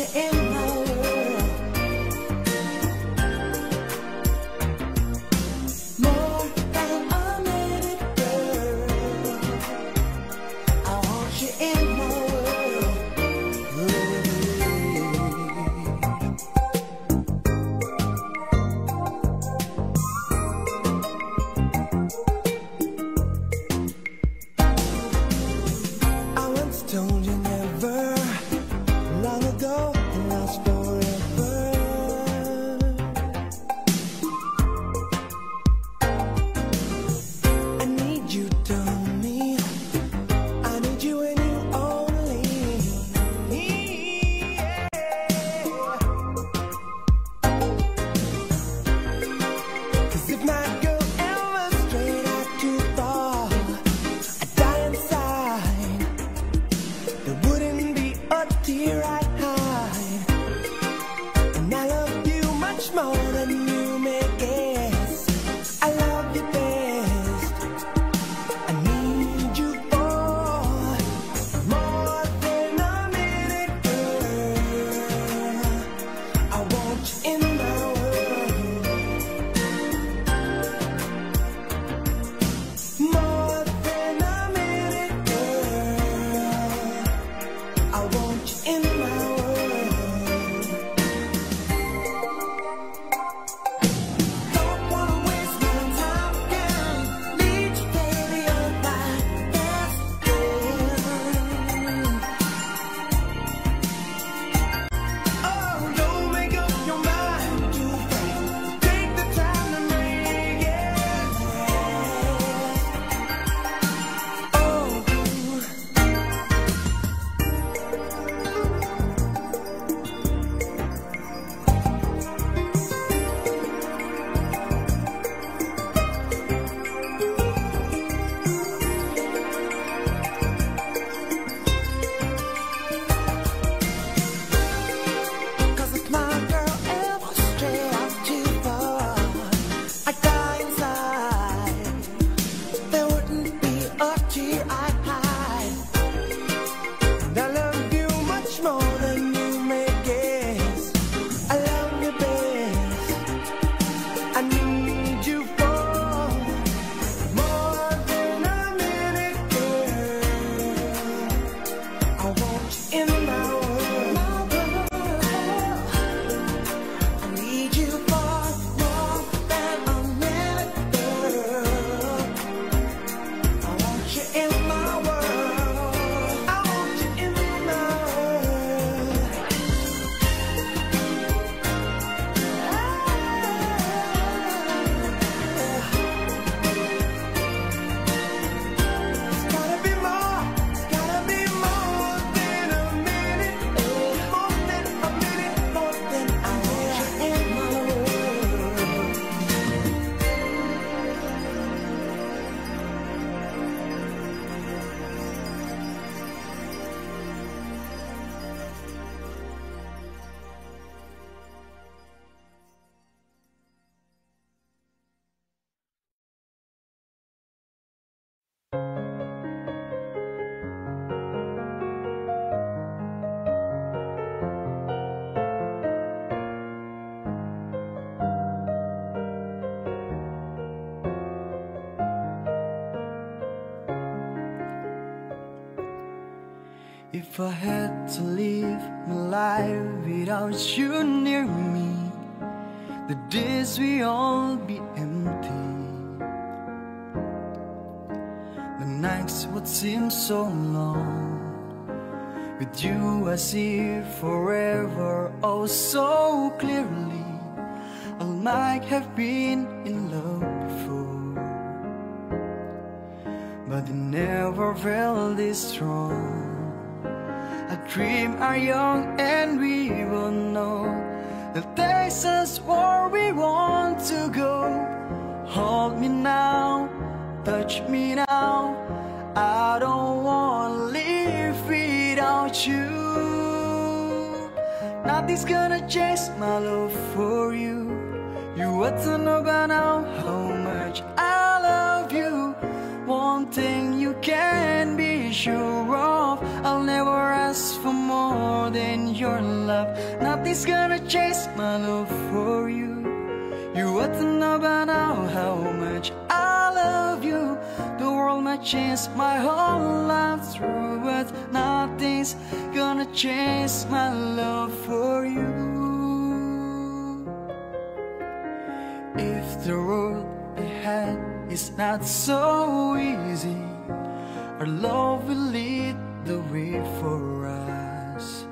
you in my world. More than a minute, girl. I want you in my world. I once told you never, long ago, and last forever. I need you, tell me. I need you and you only. Yeah. 'Cause if my girl ever strayed out too far, I'd die inside. There wouldn't be a tear I'd hide. And I love you much more than you may guess. I love you best. I need you for more than a minute, girl. I want you in my world. More than a minute, girl. I want you in my world. Don't wanna waste my time, girl. Need you, baby, on my best friend. Oh, don't make up your mind too fast. Take the time to make it last. Oh. Cause if my girl ever strayed out too far, I'd die inside. There wouldn't be a tear I'd hide. And I love you much more than you may guess. I love you best. I need you for more than a minute, girl. I want you in my world. I need you for more than a minute, girl. I want you in my world. I want you in my world. It's gotta be more than a minute, more than a minute, more than I want you in my world. If I had to live my life without you near me, the days will all be empty. The nights would seem so long. With you I see forever, oh so clearly. I might have been in love before, but it never felt this strong. Our dreams are young and we will know that takes us where we want to go. Hold me now, touch me now. I don't wanna live without you. Nothing's gonna change my love for you. You ought to know by now how much I love you. One thing you can be sure of, I'll never ask ask for more than your love. Nothing's gonna change my love for you. You ought to know by now how much I love you. The world might change my whole life through, but nothing's gonna change my love for you. If the road ahead is not so easy, our love will lead the way for us,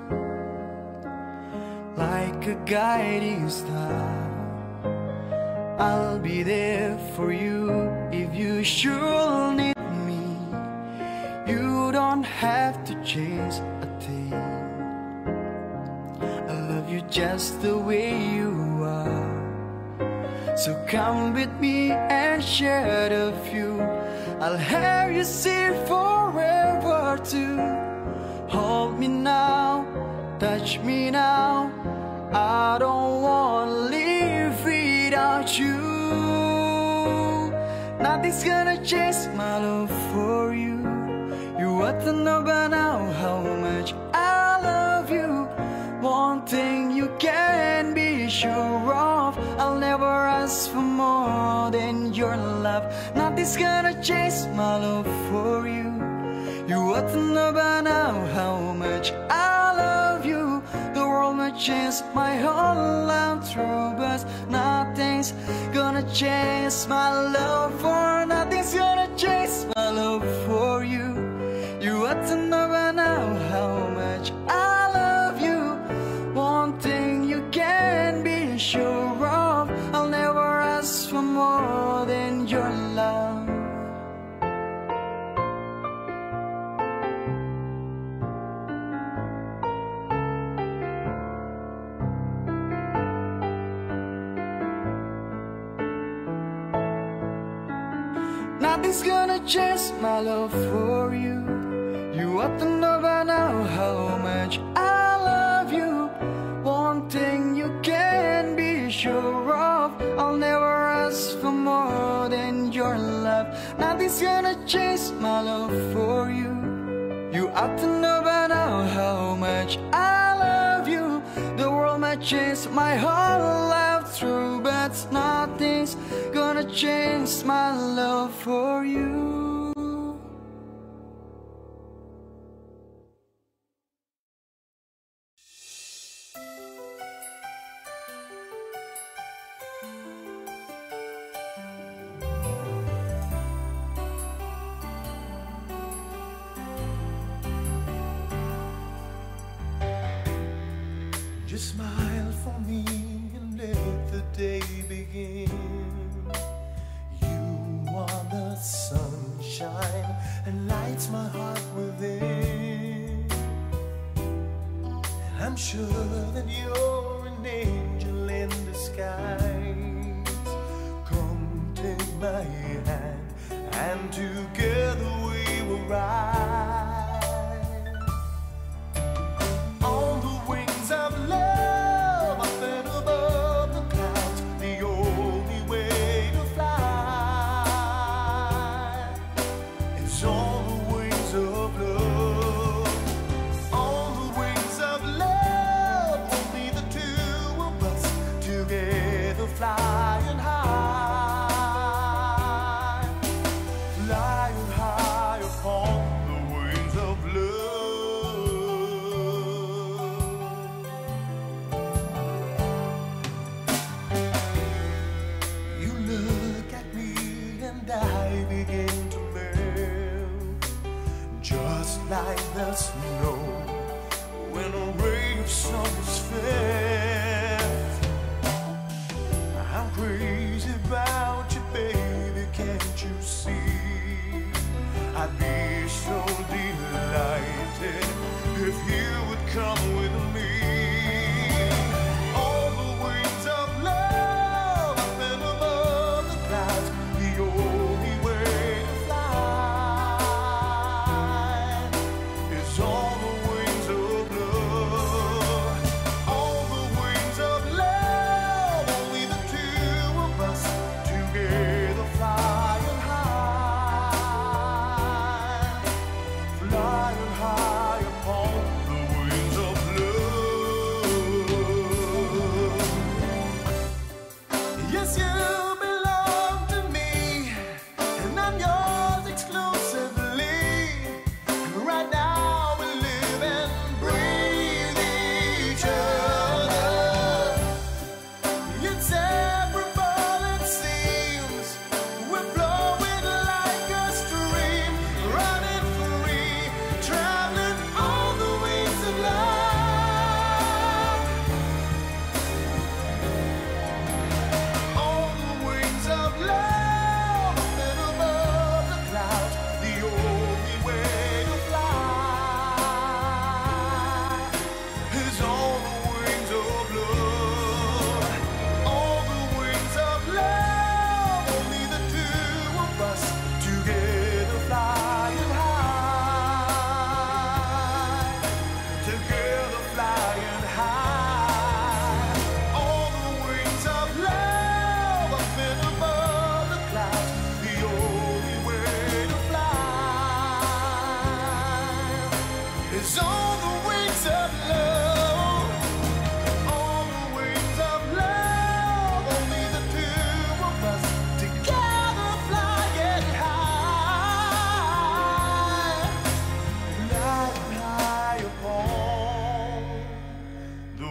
like a guiding star. I'll be there for you if you should need me. You don't have to chase a thing. I love you just the way you are. So come with me and share the view. I'll have you see forever too. Hold me now, touch me now. I don't wanna live without you. Nothing's gonna change my love for you. You ought to know by now how much I love you. One thing you can be sure of, I'll never ask for more than your love. Nothing's gonna change my love for you. You ought to know by now how much I love you. The world might change my whole life through, but nothing's gonna change my love for. Nothing's gonna change my love for you. You ought to know by now how much I love you. One thing you can be sure of, I'll never ask for more than your love. Nothing's gonna change my love for you. You ought to know by now how much I love you. One thing you can be sure of, I'll never ask for more than your love. Nothing's gonna change my love for you. You ought to know by now how much I love you. The world might change my whole life through, but nothing's gonna change my love for you. Just smile for me and let the day begin. You are the sunshine and lights my heart within. And I'm sure that you're an angel in disguise. Come take my hand and together we will rise. On the wings of love, up and above the clouds, the only way to fly is on the wings of love. On the wings of love, only the two of us together flying high, flying high upon the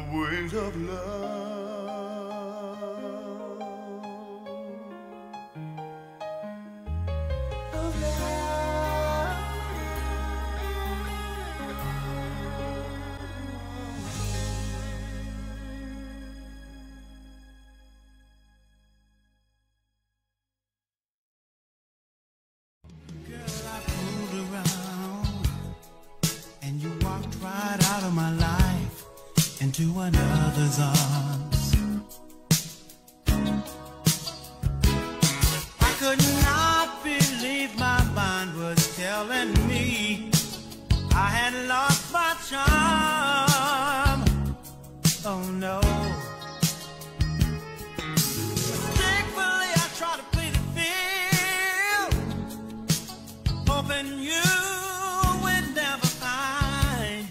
wings of love. Into another's arms. I could not believe my mind was telling me I had lost my charm. Oh no. Thankfully I tried to play the field, hoping you would never find.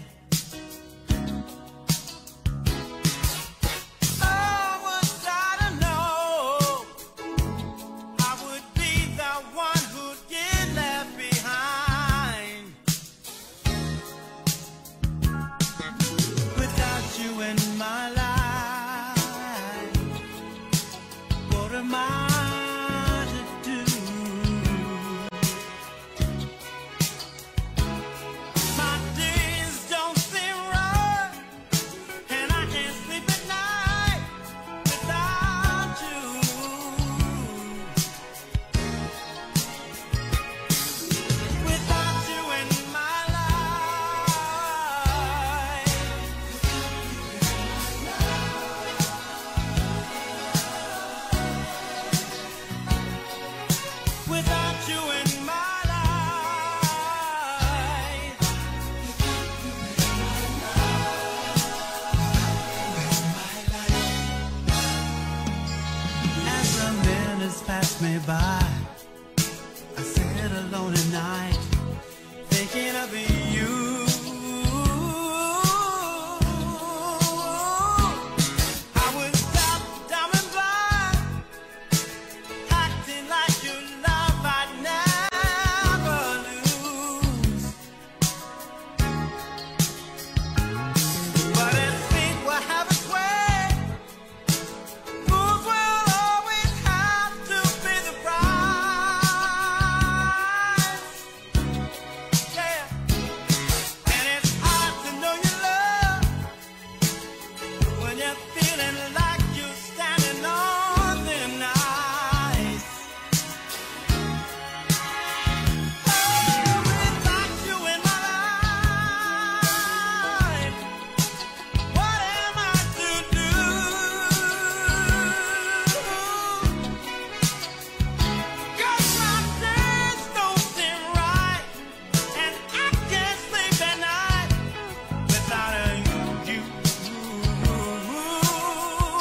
Me by, I sit alone at night, thinking of you. I was dumb and blind, acting like your love I'd never lose. But as fate will have its way, fools will always have to pay the price. Yeah. And it's hard to know your love when you're feeling like you're standing on thin ice. Oh, without you in my life, what am I to do? 'Cause my days don't seem right, and I can't sleep at night without you.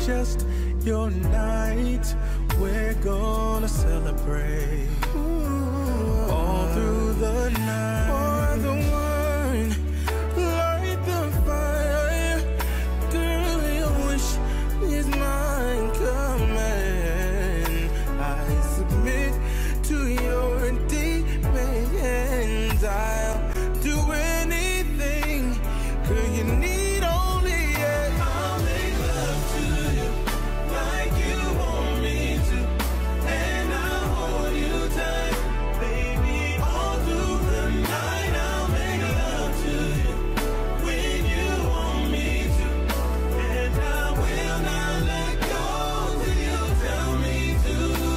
just your night. We're gonna celebrate all through the night. For the one, light the fire. Girl, your wish is my command. I submit to your demands. I'll do anything, 'cause you need only it. I'll make love to you like you want me to, and I'll hold you tight, baby, all through the night. I'll make love to you when you want me to, and I will not let go till you tell me to.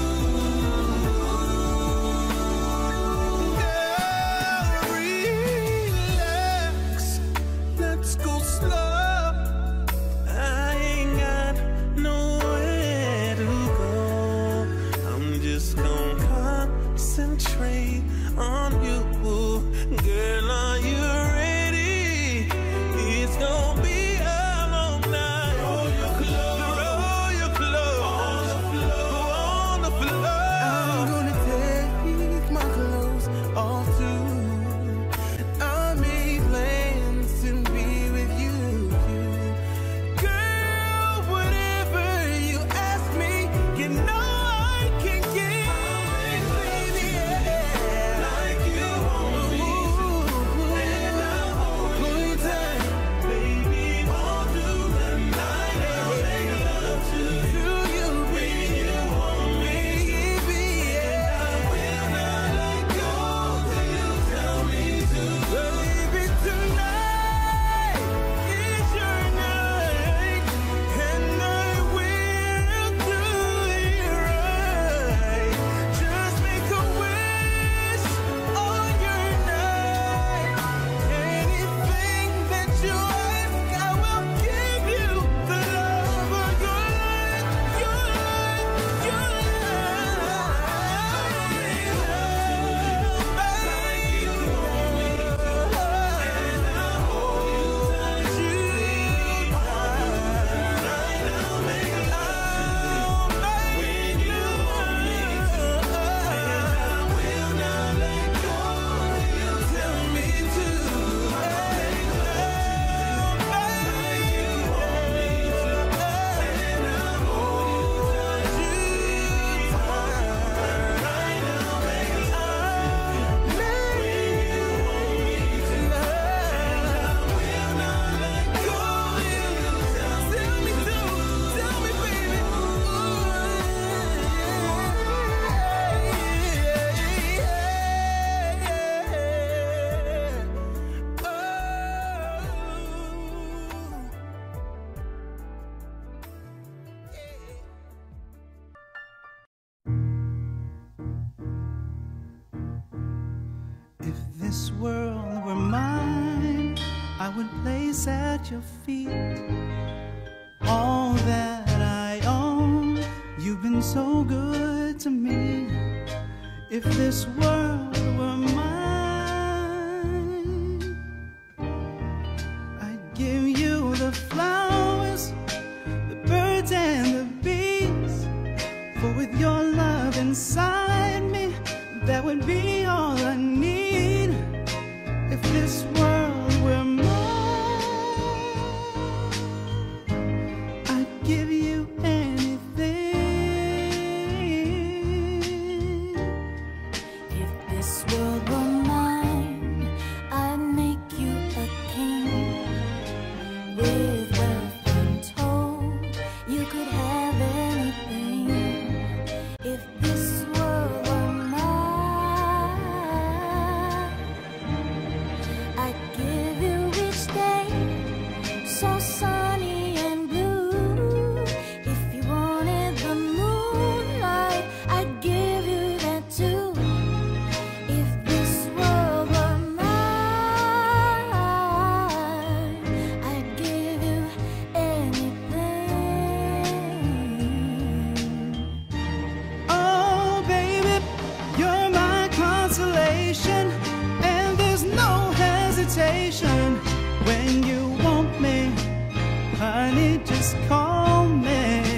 Girl, relax, let's go slow. I ain't got nowhere to go. I'm just gonna concentrate on you. Girl, are you ready? It's gonna be a long night. Roll your clothes on the floor. I'm gonna take my clothes off too. I made plans to be with you. Girl, whatever you ask me, you know I can give, baby, yeah. Like you want me to, and I'll hold you tight, baby, all through the night. I'll make love to you when you want me, baby, yeah. I will not let go till you tell me to. Baby, tonight is your night, and I will do it right. Just make a wish on your night. Anything that you ask, I will give you the love of your life, your life, your If this world were mine, I would place at your feet all that I own. You've been so good to me. If this world were mine, I'd give you the flowers, the birds and the bees. For with your love inside me, that would be all I need. If this world were mine, I'd give you anything. If this world were mine, I'd make you a king. With wealth untold, you could have anything. If this world were mine, I'd give you each day so sunny and blue. If you wanted the moonlight, I'd give you that too. If this world were mine, I'd give you anything. Oh baby, you're my consolation, and there's no hesitation. When you want me, honey, just call me.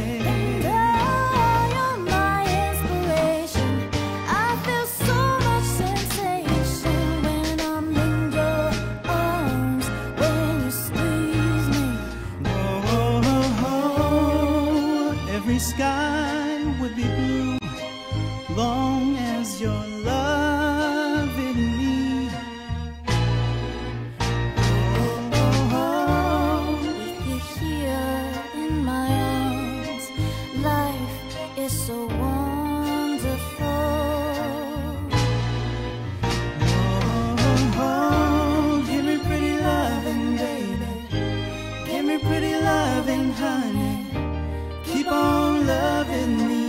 every sky would be blue, long as you're loving me. With you here in my arms, life is so wonderful. Give me pretty loving, baby. Give me pretty loving, honey. Keep on loving me.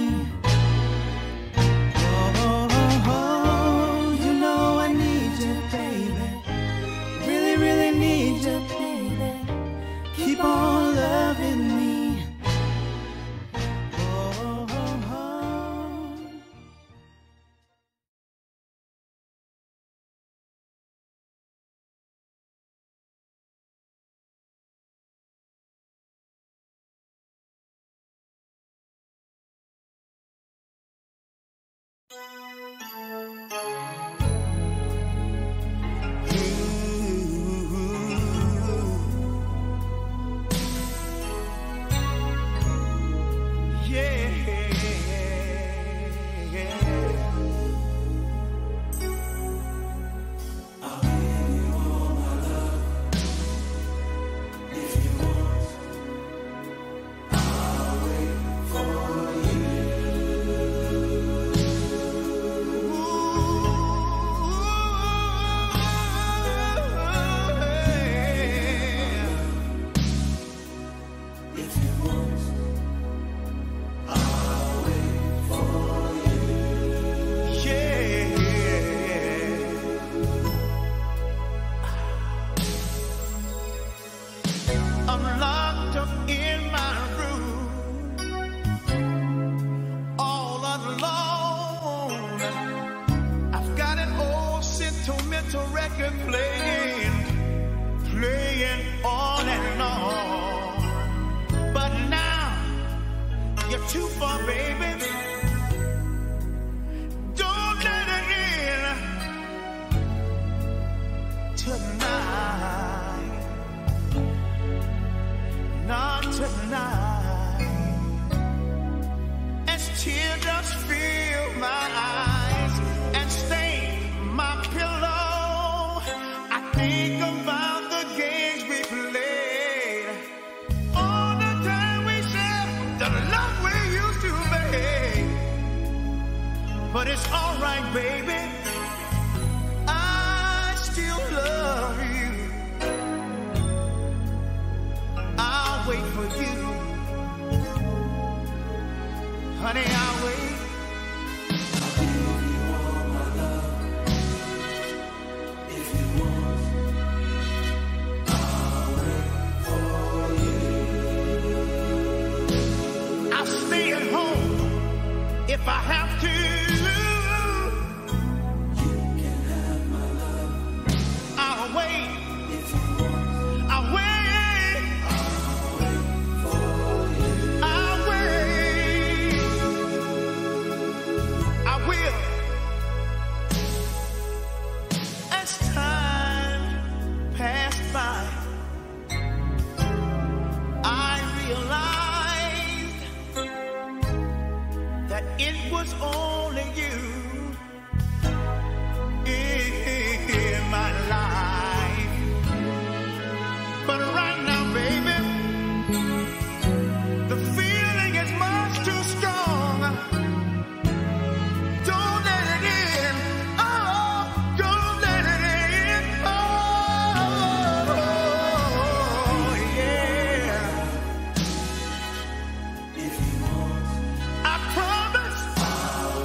You know I need you, baby. Really, really need you, baby. Keep on loving me. Too far, baby. Don't let it in tonight. Not tonight. As teardrops fill my eyes and stain my pillow, I think about the games we played. All the time we shared, the love we used to make. But it's alright, baby. I still love you. I'll wait for you. Honey, I'll wait. I'll give you all my love. If you want, I'll wait for you. I'll stay at home if I have to. You can have my love. I'll wait. If you want, I'll wait. I'll wait for you. I'll wait. I will. As time passed by, I realized that it was only you in my life. But right now, baby, the feeling is much too strong. Don't let it in. Oh, don't let it in. Oh, yeah. If you want, I promise I'll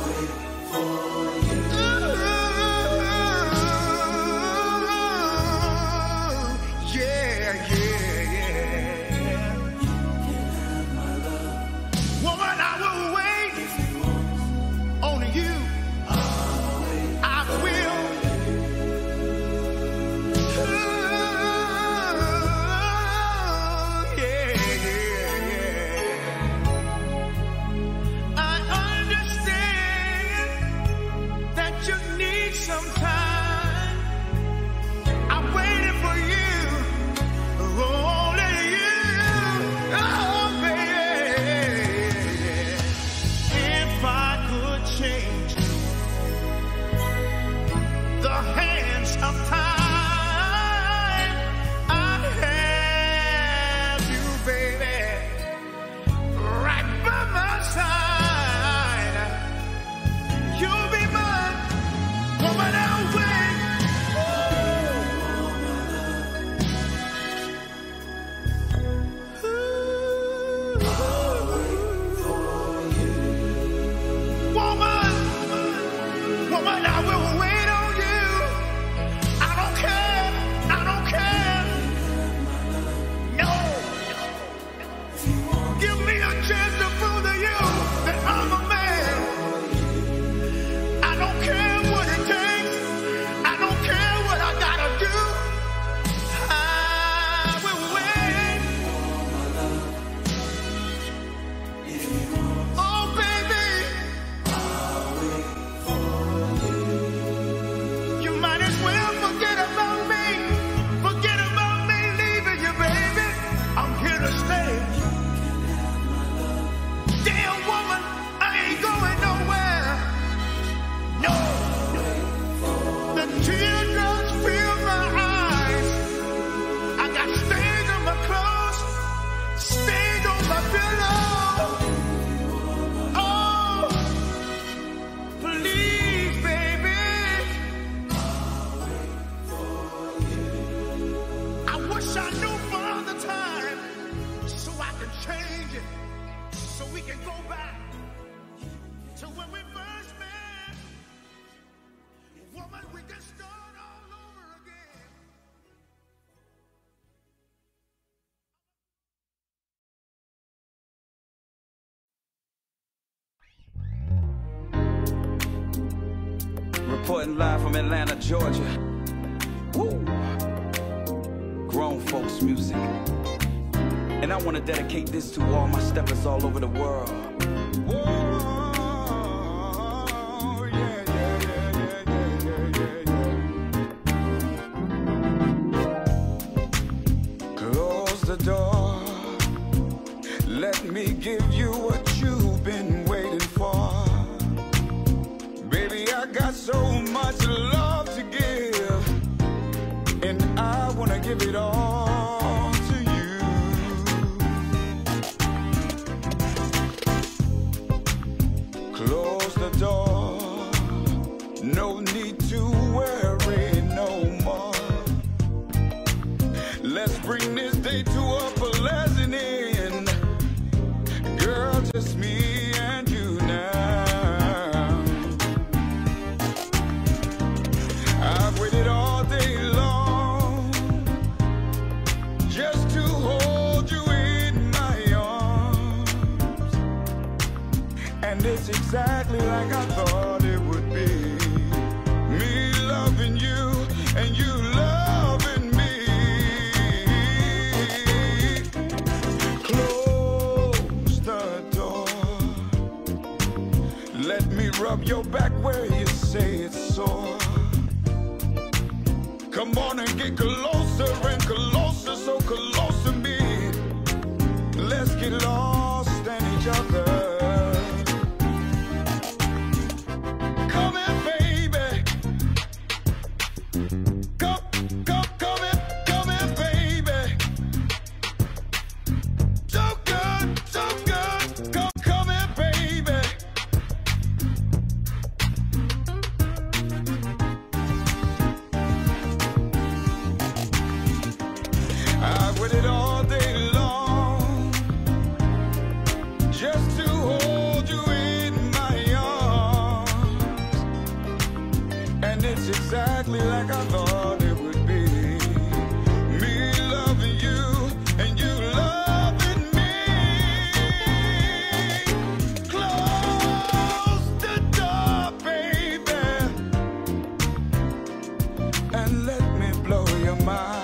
Woman, I will wait on you. I don't care. No. Give me a chance to prove to you that I'm a man. I don't care what it takes. I don't care what I gotta do. I will wait. Oh, baby. You might as well forget about me. Forget about me leaving you, baby. I'm here to stay. Damn woman, I ain't going nowhere. No. The teardrops fill my eyes. I got stains on my clothes, stains on my pillow. Oh, please, baby. I wish I knew Father Time so I can change it, so we can go back to when we first met. Woman, we can start all over again. Reporting live from Atlanta, Georgia. Woo! Grown folks music. And I want to dedicate this to all my steppers all over the world. Whoa, yeah. Close the door. Let me give you what you've been waiting for. Baby, I got so much love to give, and I want to give it all to you. Close the door. No need to worry no more. Let's bring this day to a pleasant end. Girl, just me and you now. I've waited all day long just to hold you in my arms, and it's exactly like I thought it would be. Me loving you and you loving me. Close the door. Let me rub your back where you say it's sore. Come on and get closer and closer, so close to me. Let's get lost in each other. Come in, baby. Come in, baby. So good. Come in, baby. I've waited all day long just to hold you in my arms, and it's exactly like I thought it would be. Me loving you and you loving me. Close the door, baby, and let me blow your mind.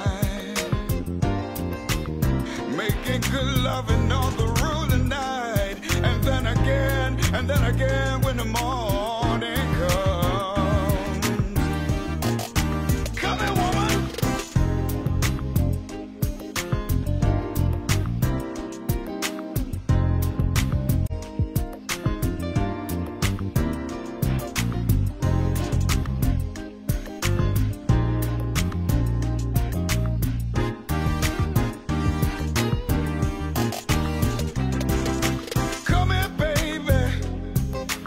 Making good loving all the through the night, and then again when the morning comes. Come here, woman. Come here, baby.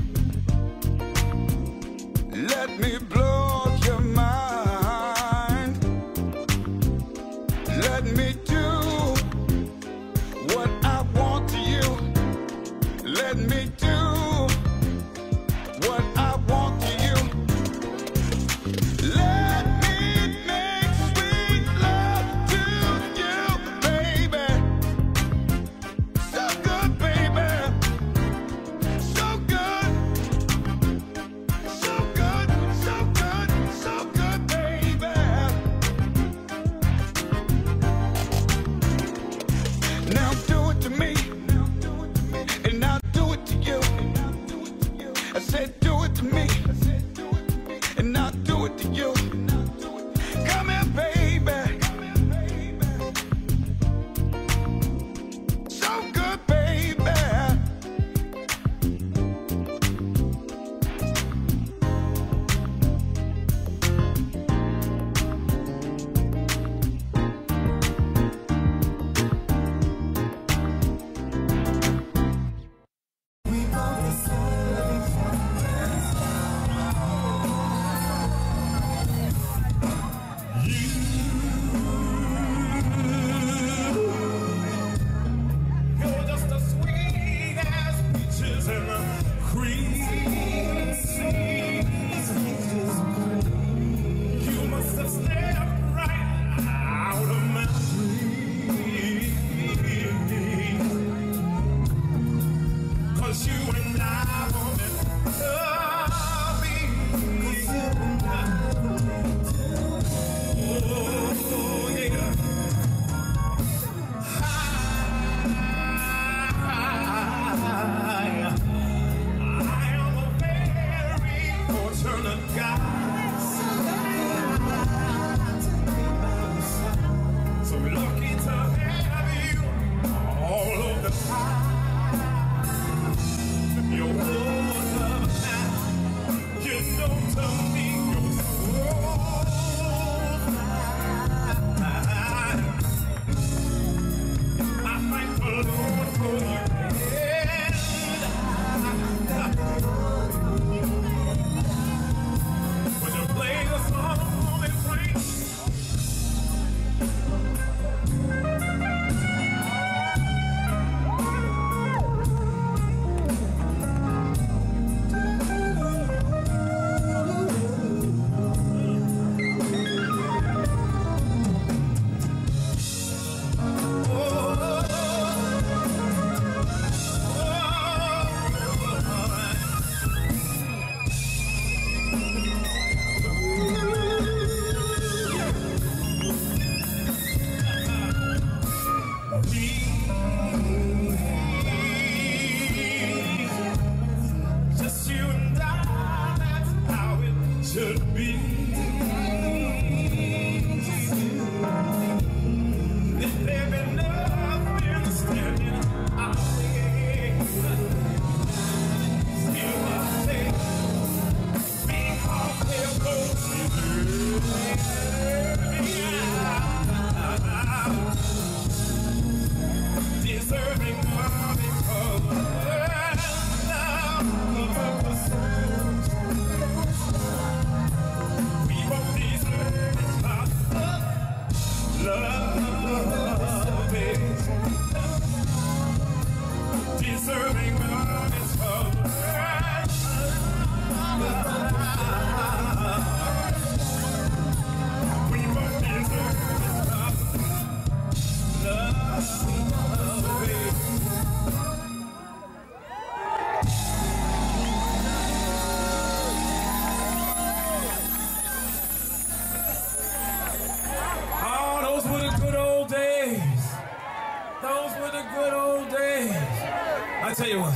tell you what.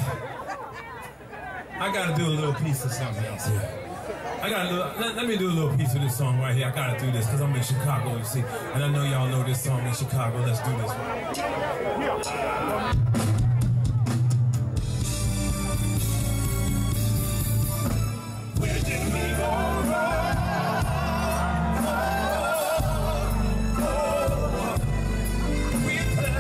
I gotta do a little piece of something else here. Let me do a little piece of this song right here. I gotta do this because I'm in Chicago, you see. And I know y'all know this song in Chicago. Let's do this one. Where did we go wrong? We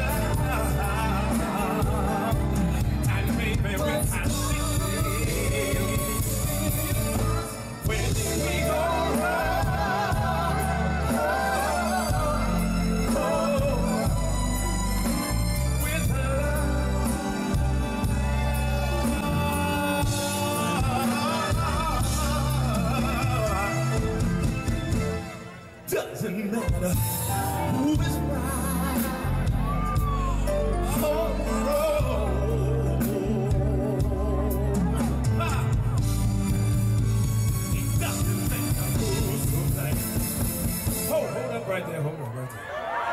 planned and maybe we had where did we go with doesn't matter who is right. Oh, it doesn't matter who's to blame. Hold up right there, hold up right there.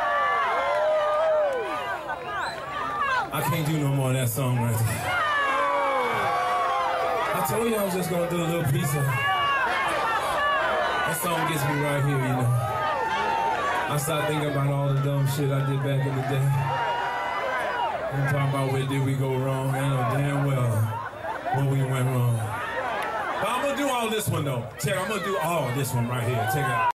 I can't do no more of that song right there. I told you I was just gonna do a little piece of it. That song gets me right here, you know. I start thinking about all the dumb shit I did back in the day. I'm talking about where did we go wrong. I know damn well where we went wrong. But I'm gonna do all this one though. Check, I'm gonna do all this one right here. Check it out.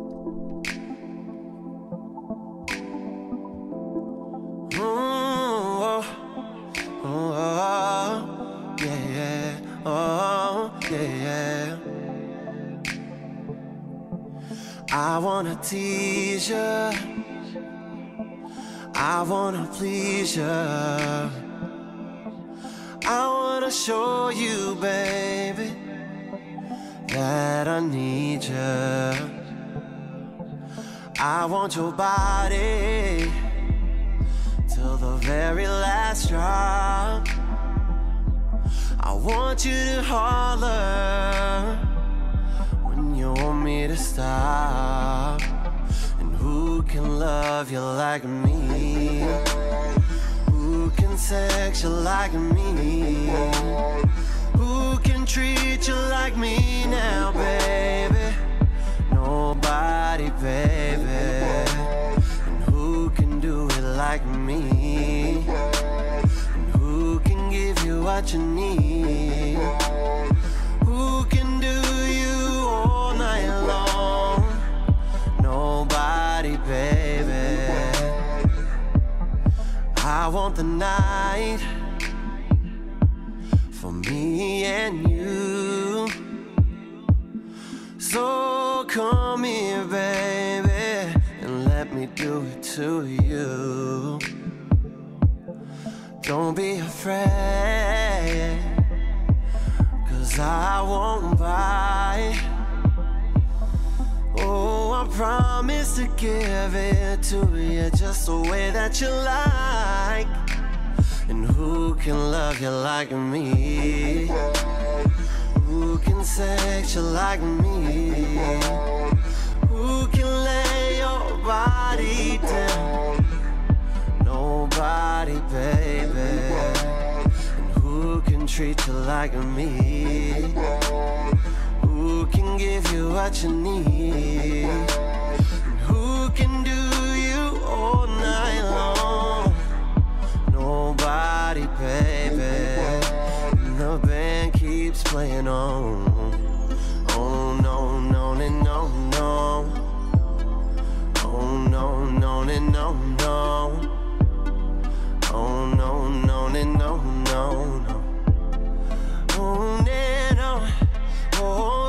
I wanna tease ya, I wanna please ya, I wanna show you, baby, that I need ya. I want your body till the very last drop. I want you to holler when you want me to stop. And who can love you like me? Who can sex you like me? Who can treat you like me now, baby? Nobody, baby. And who can do it like me? And who can give you what you need? Who can do you all night long? Nobody, baby. I want the night for me and you. So come here, baby, and let me do it to you. Don't be afraid, 'cause I won't bite. Oh, I promise to give it to you just the way that you like. And who can love you like me? Who can sex you like me? Who can lay your body down? Nobody, baby. And who can treat you like me? Who can give you what you need? And who can do you all night long? Nobody, baby. And the band keeps playing on. Oh no, no, no, no, no. Oh no, no, no, no, no. Oh no, no, no, no, no, no. Oh no, no. Oh.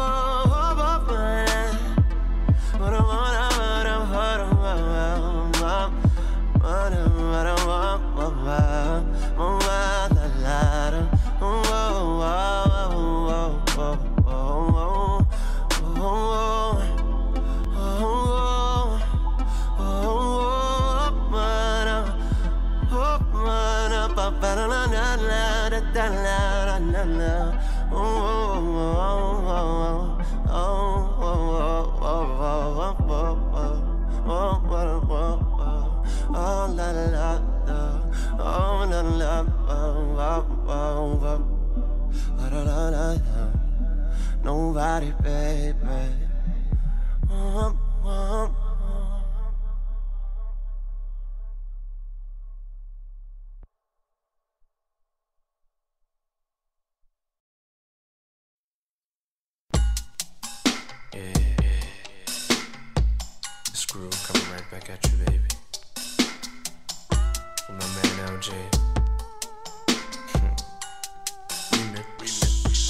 Oh, la la la. Oh, la la la, la la la, nobody, baby. This groove coming right back at you, baby. With my man LJ. Remix.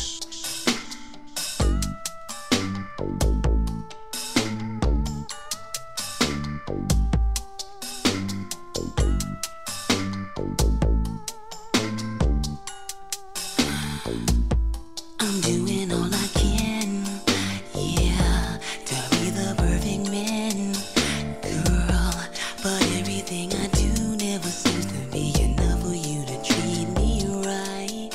I'm doing all I can, yeah, to be the perfect man, girl. But everything I do never seems to be enough for you to treat me right.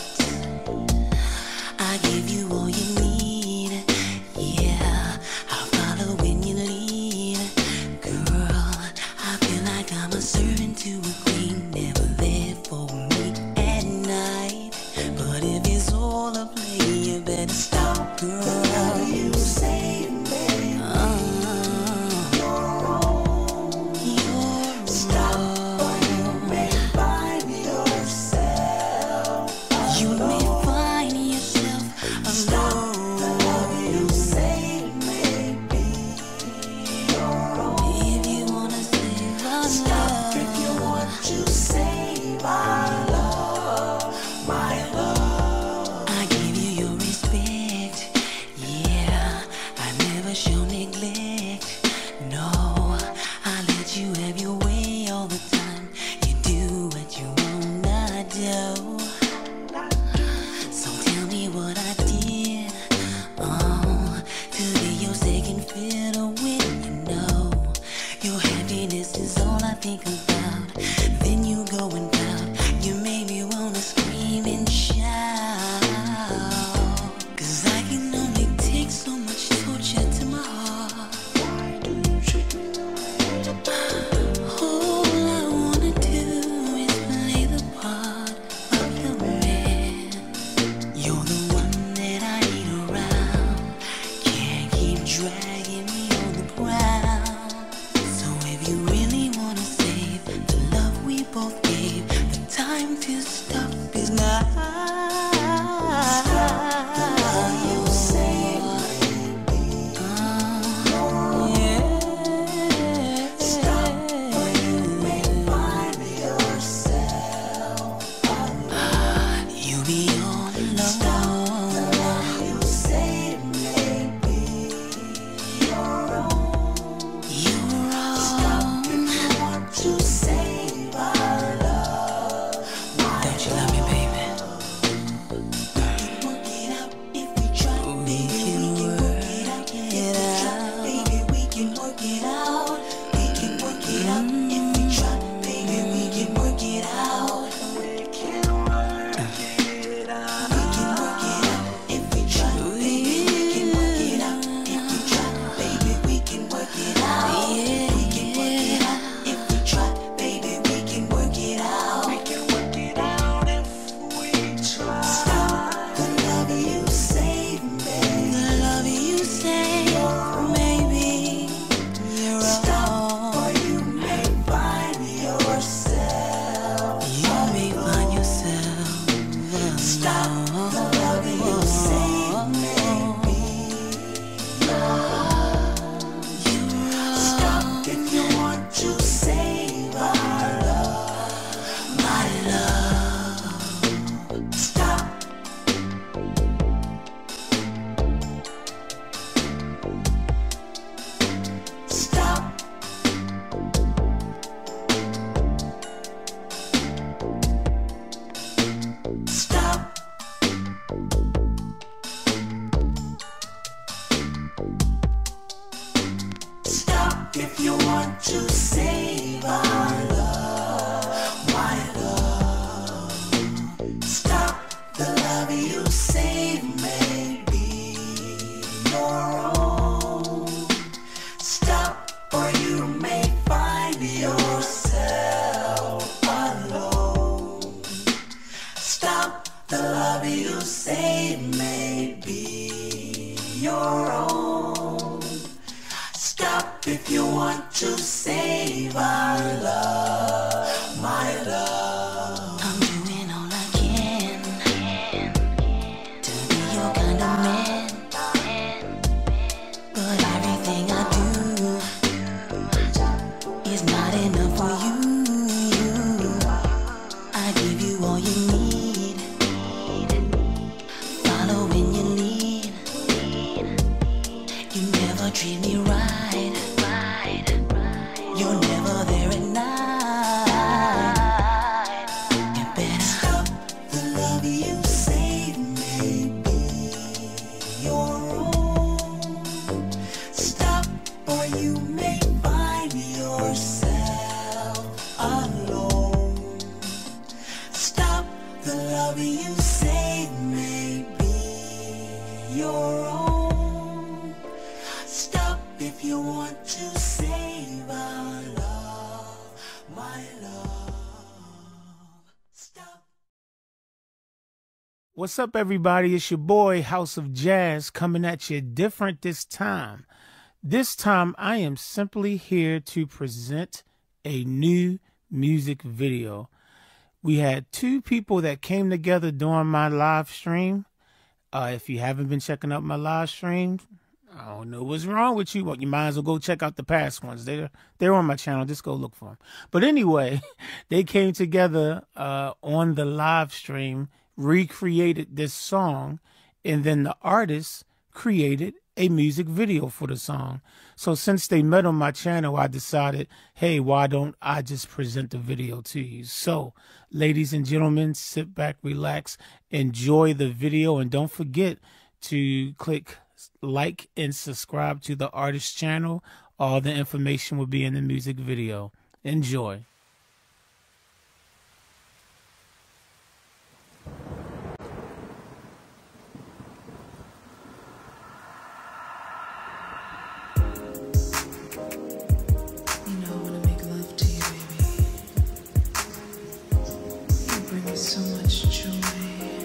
I give you all you need, yeah, I'll follow when you lead, girl. I feel like I'm a servant to a queen, never there for me at night. But if it's all a play, you better stop, girl. The love you save me, you're wrong. Stop, or you may find yourself alone. You may find yourself alone. Stop, the love you save me, you're wrong. If you wanna save our love, stop if you want to save our love, my love. I give you your respect, yeah, I never show neglect, no, I let you have your way all the time, you do what you wanna do, so tell me what I did, to be your second fiddle when you know, your happiness is all I think about, then you go and pout, you make me wanna scream and shout, 'cause I can only take so much torture to my heart. Why do you treat me like that? All I wanna do is play the part of your man. You're the one that I need around, can't keep dragging me on the ground. So if you really wanna save the love we both gave, the time to stop is now. Stop the love you save me, yeah. Stop or you may find yourself alone. You'll be all alone. Stop the love you save me, you're wrong. You're wrong. Stop if you want to save our love, my don't you love me, baby? Work it out if we try. Baby, we can work it out. If we try, baby, we can work it out. We can work it out if we try. Baby, we can work it out. We can work it out. We can work it out if we try. Baby, we can work it out if we try. Baby, we can work it out. We can work it out if we try. Baby, we can work it out. We can work it out if we try. Stop the love you save me. The love you save, maybe you're stop or you may find yourself. You may find yourself. Stop the love you save, maybe stop if you want to save our love, my love. Stop. Stop. Stop. Stop the love you say may be your own. Stop if you want to save our love, my love. I'm doing all I can to be your kind of man, but everything I do is not enough for you. I give you all you need, follow in your lead. You never treat me right. You're never there at night. You better stop the love you save may be your own. Stop or you may find yourself alone. Stop the love you save may be your own. Stop if you want to save our love, my love. Stop. What's up, everybody? It's your boy, House of Jazz, coming at you different this time. This time, I am simply here to present a new music video. We had two people that came together during my live stream. If you haven't been checking out my live stream, I don't know what's wrong with you. Well, you might as well go check out the past ones. They're on my channel. Just go look for them. But anyway, they came together on the live stream, recreated this song, and then the artist created a music video for the song. So since they met on my channel, I decided, hey, why don't I just present the video to you? So, ladies and gentlemen, sit back, relax, enjoy the video, and don't forget to click like and subscribe to the artist's channel. All the information will be in the music video. Enjoy. You know I wanna make love to you, baby. You bring me so much joy,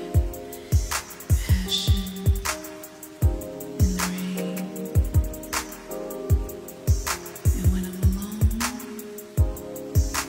passion in the rain. And when I'm alone,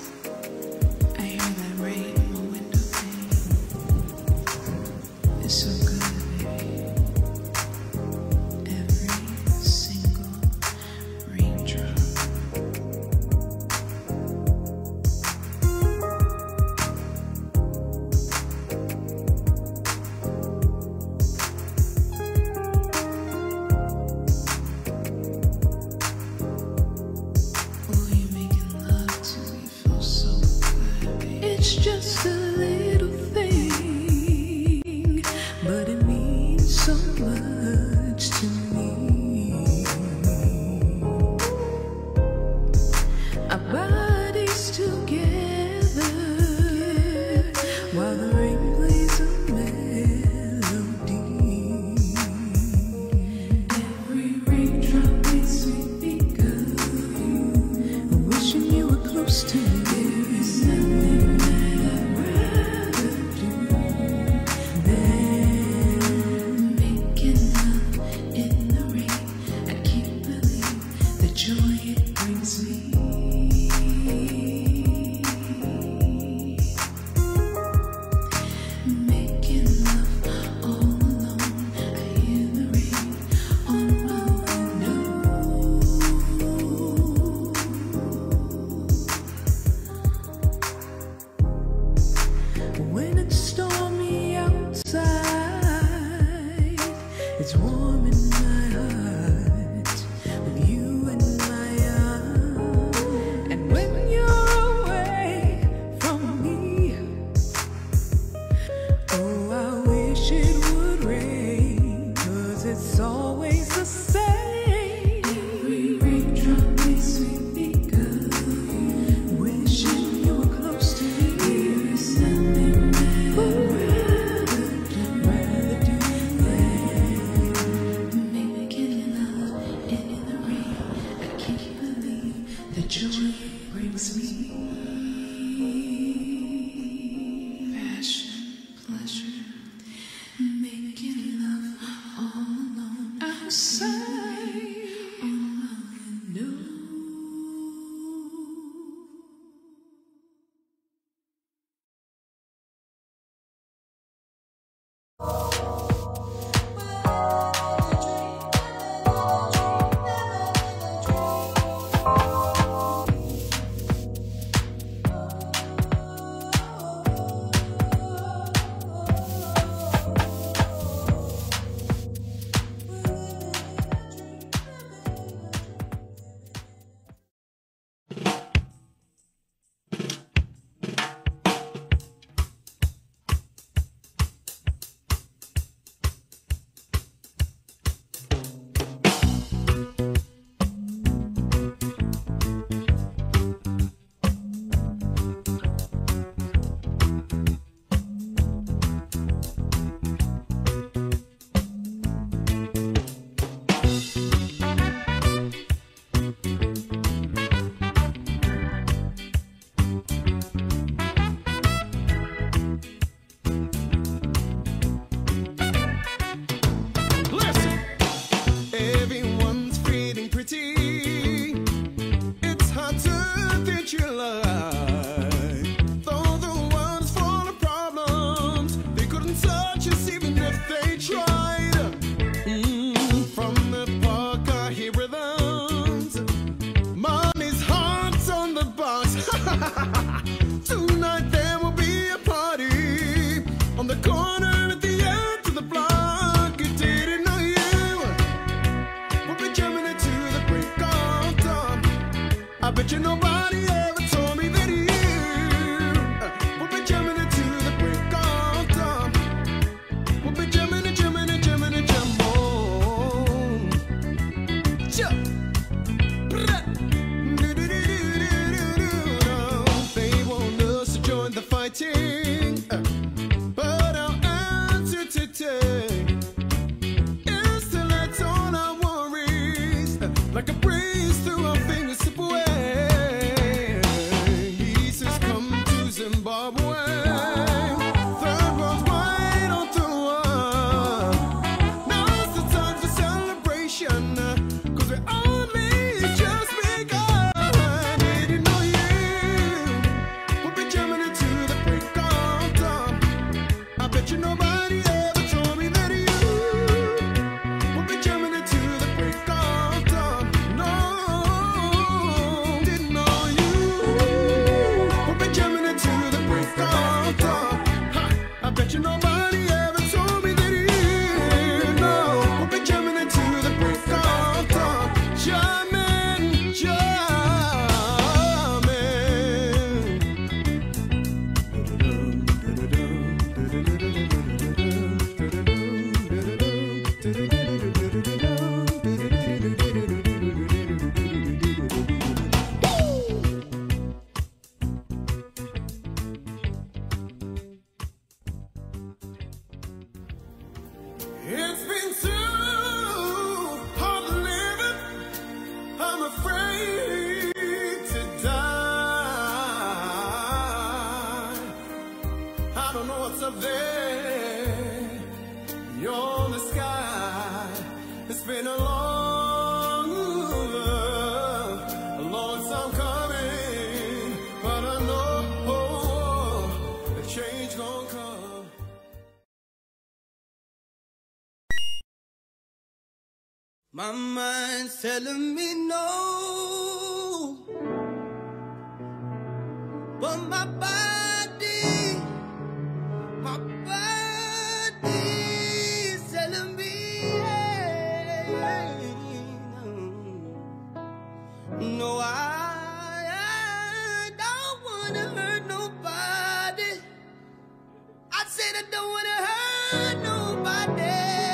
is to let all our worries, like a breeze through our fingers, slip away. East has come to Zimbabwe. Third world's wide on through. Now's the time for celebration, 'cause we only just begun. Didn't know you would be jamming it to the break of dawn. I bet you nobody ever told me that you would be jamming it to the break of dawn. No, didn't know you would be jamming it to the break of dawn. Ha, I bet you nobody ever told me that you know would be jamming it to the break of dawn. Jamming, it's been too hard living. I'm afraid to die. I don't know what's up there. You're in the sky. It's been a long time coming, but I know the change gon' come. My mind's telling me no, but my body's telling me no. I don't wanna hurt nobody. I said I don't wanna hurt nobody.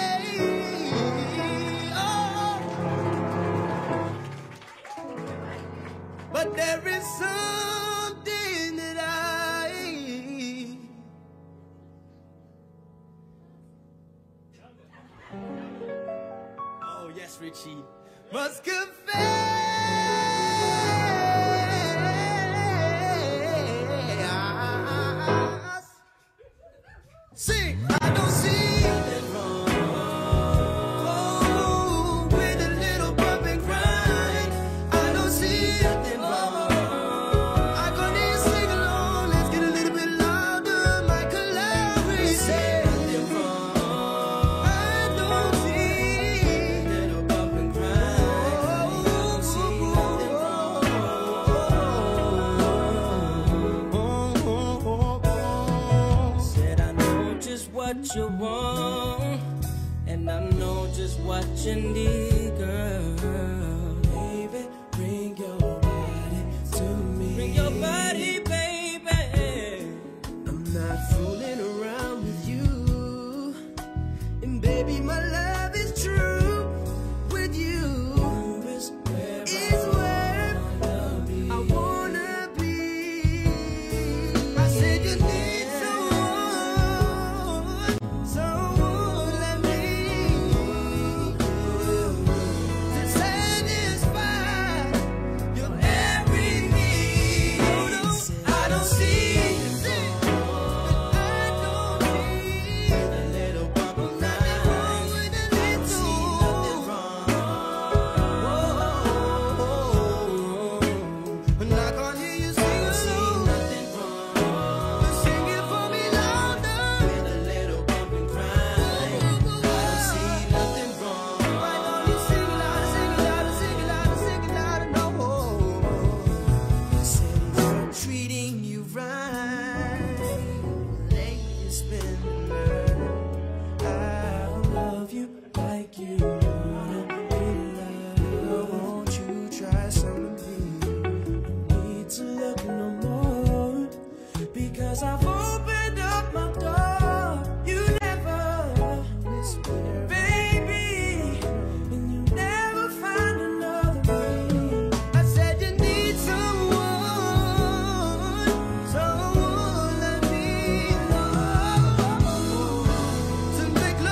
But there is something that oh yes, Richie, must confess. Sing, I don't see nothing wrong with a little bump and grind. I don't see nothing wrong. I gonna need to sing along. Let's get a little bit louder. My collaborate. Say nothing wrong. I don't see little bump and grind. I don't see nothing wrong. Said I know just what you want, and I know just what you need, girl. Baby, bring your body to me. Bring your body, baby. I'm not fooling around with you. And baby, my love is true with you. It's where I wanna be. I said you need someone like me to satisfy your every need. I don't see a little bump of nothing wrong with a little. And I can't hear you sing along. Sing it for me louder. With a little bump and grind. I don't see nothing wrong. Why don't you sing it louder, sing it louder, sing it louder, sing it louder? No. Said he's not treating you right. Lately it's been I love you like you wanna be loved. Won't you try something? Need to look no more, because I've opened up my door. You never whisper, baby, and you never find another me. I said you need someone like me, to make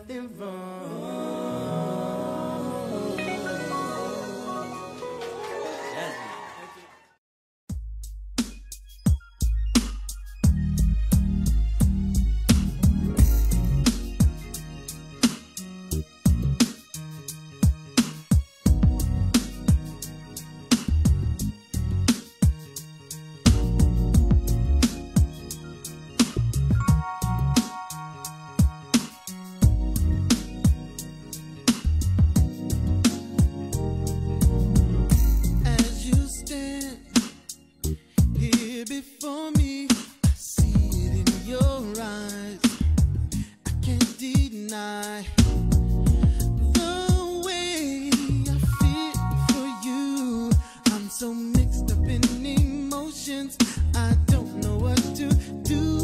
nothing wrong. As you stand here before me, I see it in your eyes. I can't deny the way I feel for you. I'm so mixed up in emotions, I don't know what to do.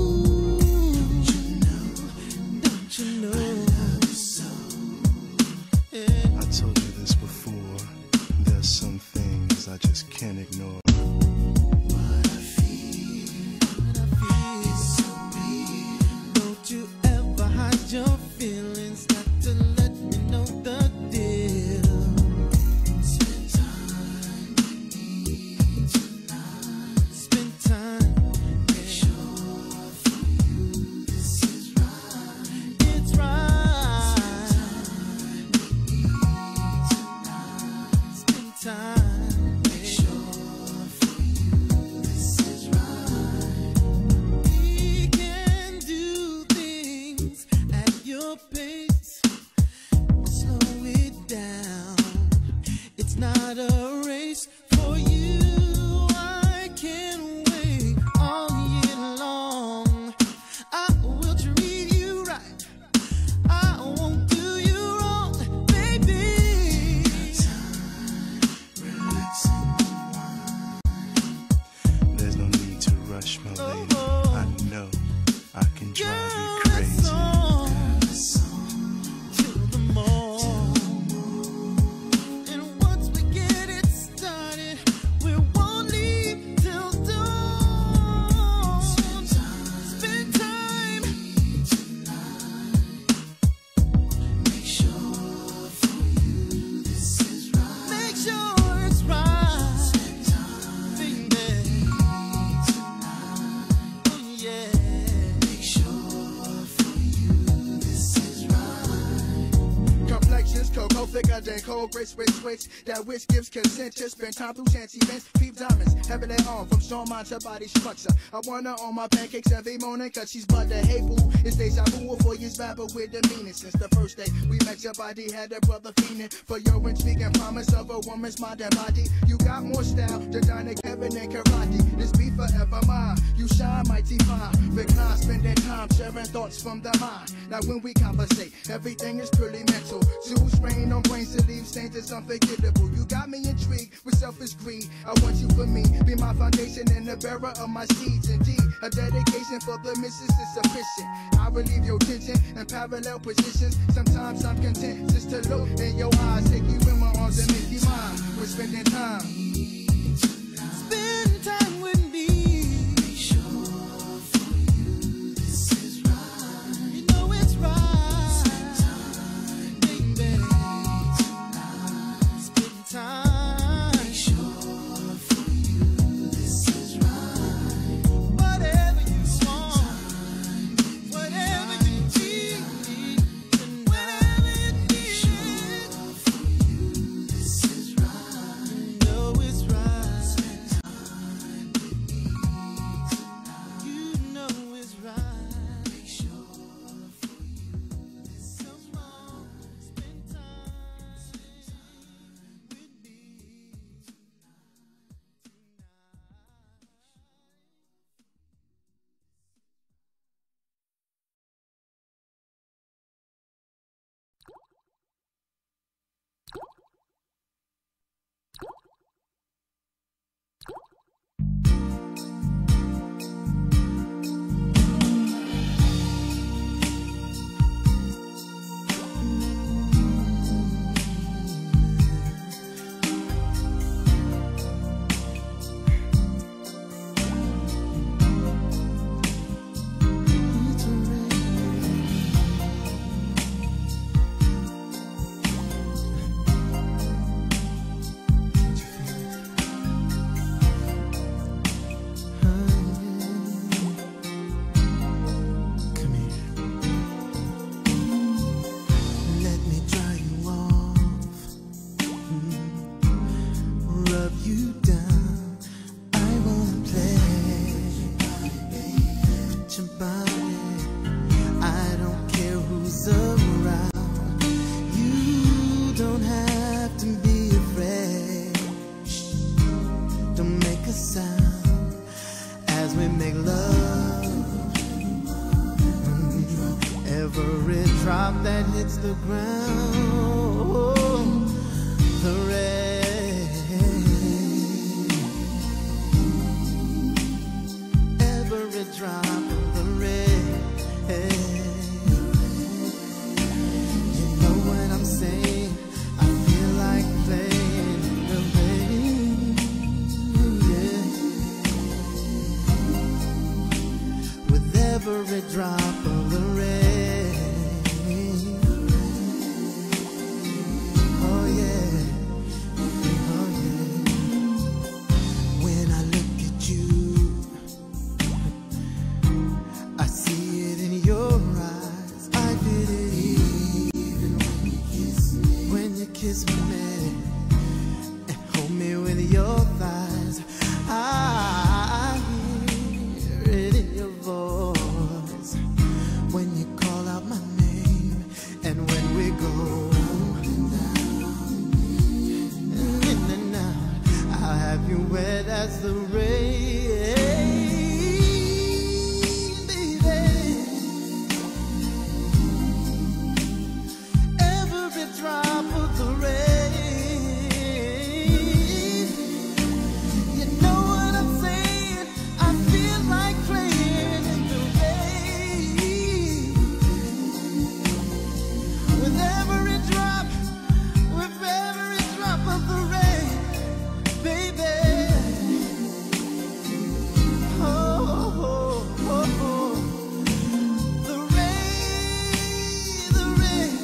Don't you know? I love you so. Yeah. I told you this before. There's some things I just can't ignore. What I feel is so real. Don't you ever hide your feelings, got to let me know the deal. Spend time with me tonight. Spend time, make sure for you this is right. It's right. Spend time, make sure for you this is right. We can do things at your pace. Slow it down. It's not a race for you. I can't wait all year long. I will treat you right. I won't do you wrong, baby. There's no need to rush, my lady. I know I can drive you crazy. Till the morn. And once we get it started, we won't leave till dawn. Spend time. Make sure for you this is right. Make sure it's right. Spend time, baby. Oh yeah. Make sure for you this is right. Complexions, cocoa thicker than cold, great switch. That which gives consent to spend time through chance events. Peep diamonds, heavily on from strong mind to body structure. I want her on my pancakes every morning, cause she's butter. Hey boo, it's deja vu, 4 years back, but with the meaning. Since the first day we met, your body had a brother fiending for your intriguing promise of a woman's mind and body. You got more style than Dinah, Kevin, and karate. This be forever mine. You shine mighty fine. Recline, spending time sharing thoughts from the mind. Now when we conversate, everything is purely mental. Too strain on brains to leave stains is unforgettable. You got me intrigued with selfish greed. I want you for me, be my foundation and the bearer of my seeds. Indeed, a dedication for the missus is sufficient. I relieve your tension in parallel positions. Sometimes I'm content just to look in your eyes, take you in my arms and make you mine. We're spending time. Spend time with me. Make sure for you this is right. You know it's right. Spend time, baby. Spend time. Make sure for you this is right. Whatever you want, whatever you need, and whatever you need. Make sure for you this is right. You know it's right. Every drop that hits the ground, the rain. Every drop of the rain. You know what I'm saying? I feel like playing in the rain. Yeah. With every drop of the rain. Oh yeah. Oh yeah. When I look at you, I see it in your eyes. I did it even when you kiss me and hold me with your thighs. I hear it in your voice when you call out my name, and when we go in and out, I'll have you wet as the rain, baby. Every drop of the rain. You know what I'm saying? I feel like playing in the rain. With every drop of the rain, baby. Oh, oh, oh, oh. The rain.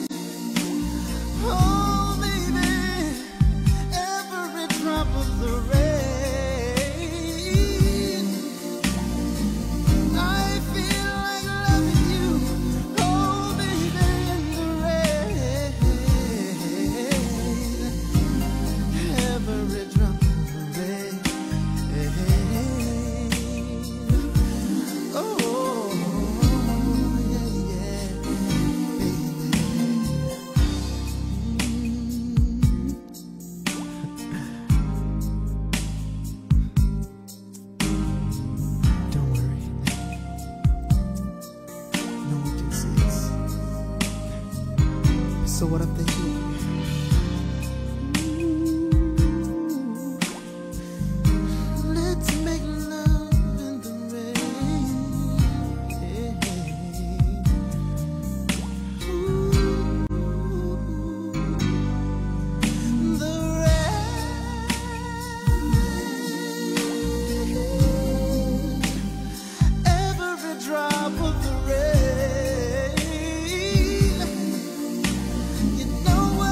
Oh, baby. Every drop of the rain. I feel like loving you. Oh, baby, in the rain. Every drop of the rain. Oh, yeah, yeah, Don't worry. No one can see us. So what I'm thinking, let's make love in the rain. The rain. Every drop of the rain. You know what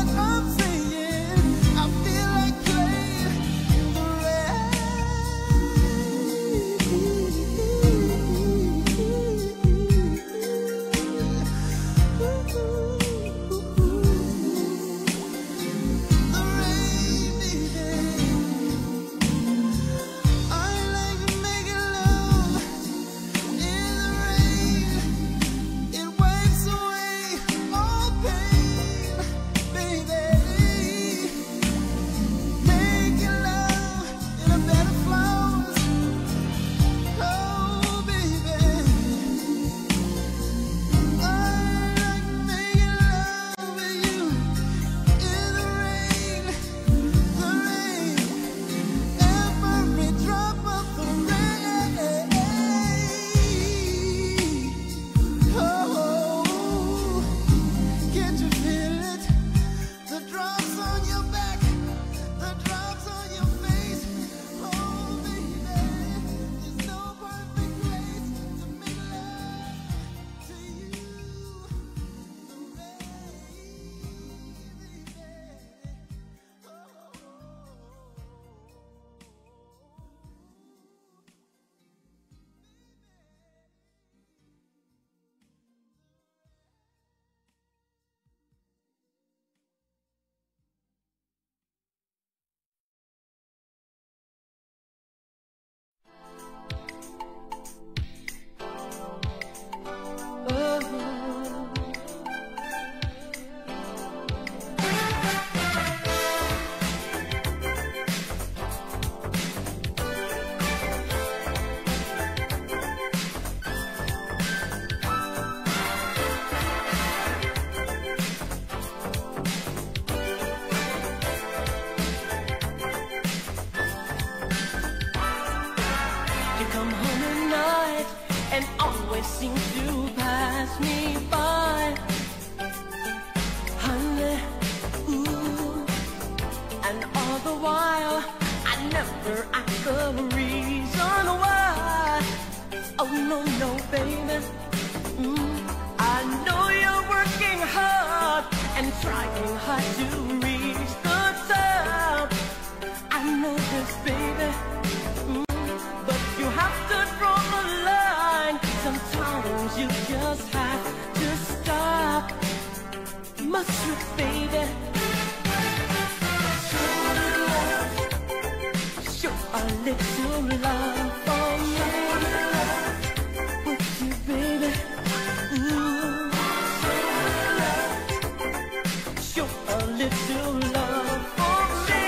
seem to pass me by. Honey, ooh, and all the while I never ask the reason why. Oh no, no, baby, I know you're working hard and trying hard to reach the top. I know this, baby, but you have to draw the line. Sometimes you just have to stop. Must you, baby? Show a little love for me. Would you, baby? Ooh. Show a little love for me.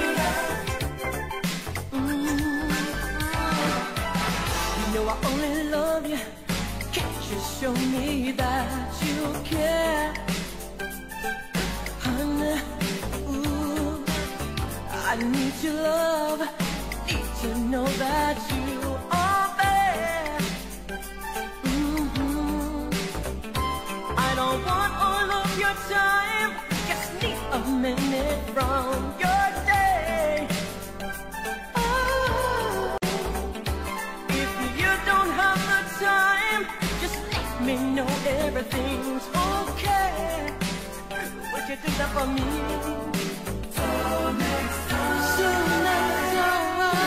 You know I only love you. Can't you show me that you care? Honey, ooh, I need your love. Need to know that you are there. I don't want all of your time. Just need a minute from your day. Oh, if you don't have the time, just let me know everything's okay. Would you do that for me? Till next time. Till next time.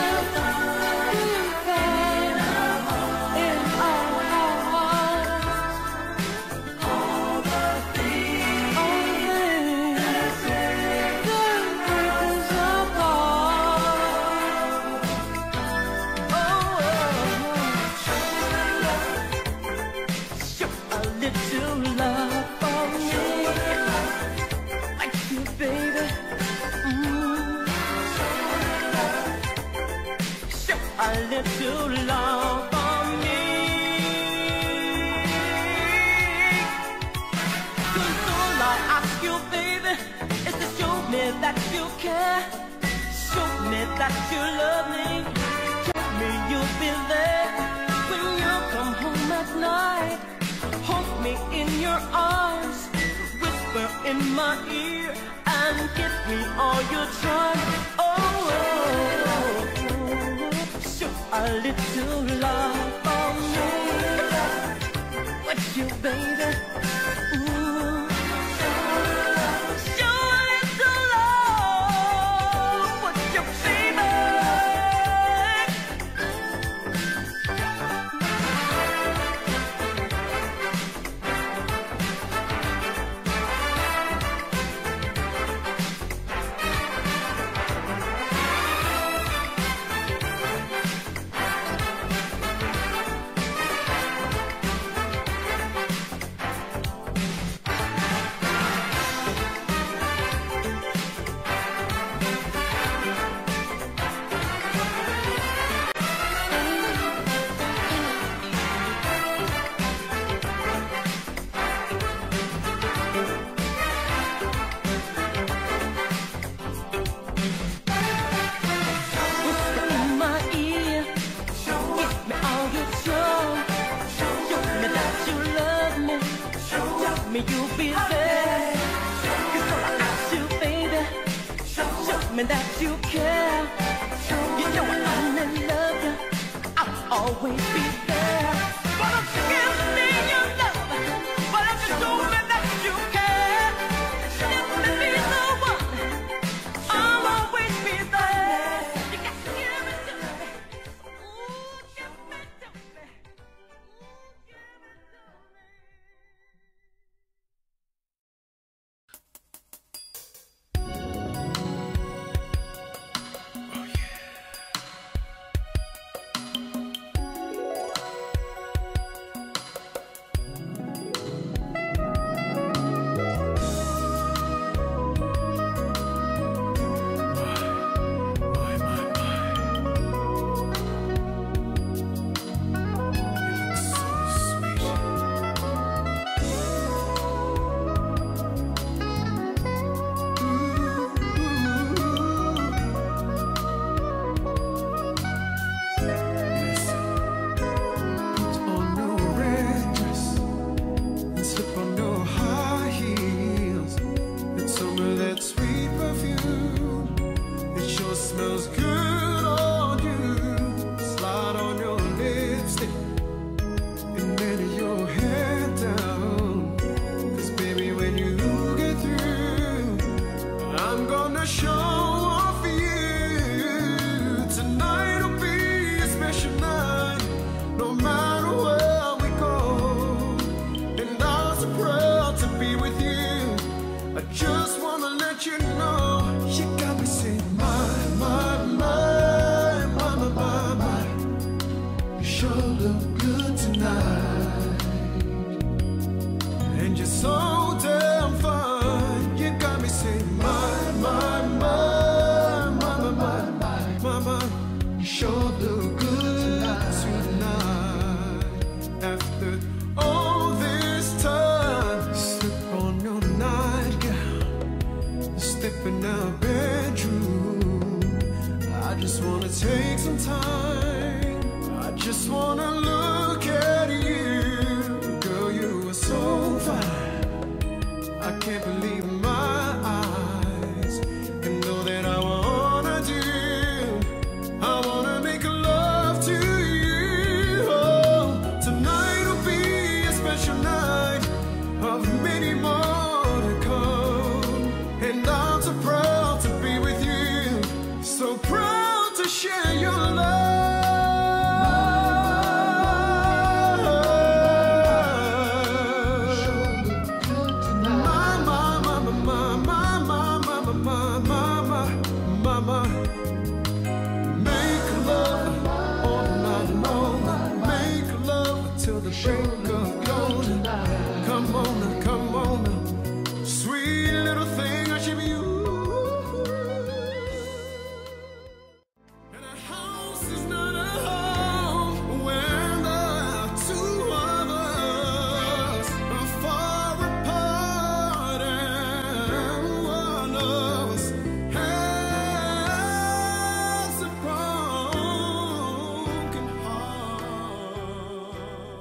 In our hearts. All the things that break us apart. Show a little love for me. Like you, baby. Show a little love for me. 'Cause all I ask you, baby, is to show me that you care. Show me that you love me. Tell me you'll be there when you come home at night. Hold me in your arms, whisper in my ear, and give me all your time. Oh, show a little love for me. What you, baby? Ooh. Show a little love. What you, baby? Whisper in my ear, give me all your show. Show me that you love me. Tell me you'll be there. 'Cause all I ask you, baby, show me that you care. You know I only love you. I'll always be there. Why don't you give me your love? Why don't you show me that you care? Let me be the one. I'll always be there. You got to give it to me. Ooh, give it to me. Ooh, give it to me. I just wanna let you know you got me saying my. You sure look good tonight, and you're so damn fine. You got me saying mama, you sure look good tonight. After all this time, slip on your nightgown, step in our bedroom. I just wanna take some time, I just wanna look at you. Girl, you are so fine, I can't believe my eyes. And know that I wanna do, I wanna make love to you. Oh, tonight will be a special night of many more to come. And I'm so proud to be with you, so proud to share your love. Mama, make love all night long, make love till the break of dawn. Come on now, come on now, sweet little thing, I should be you. And a house is not a home when the two of us are far apart, and one of us has a broken heart.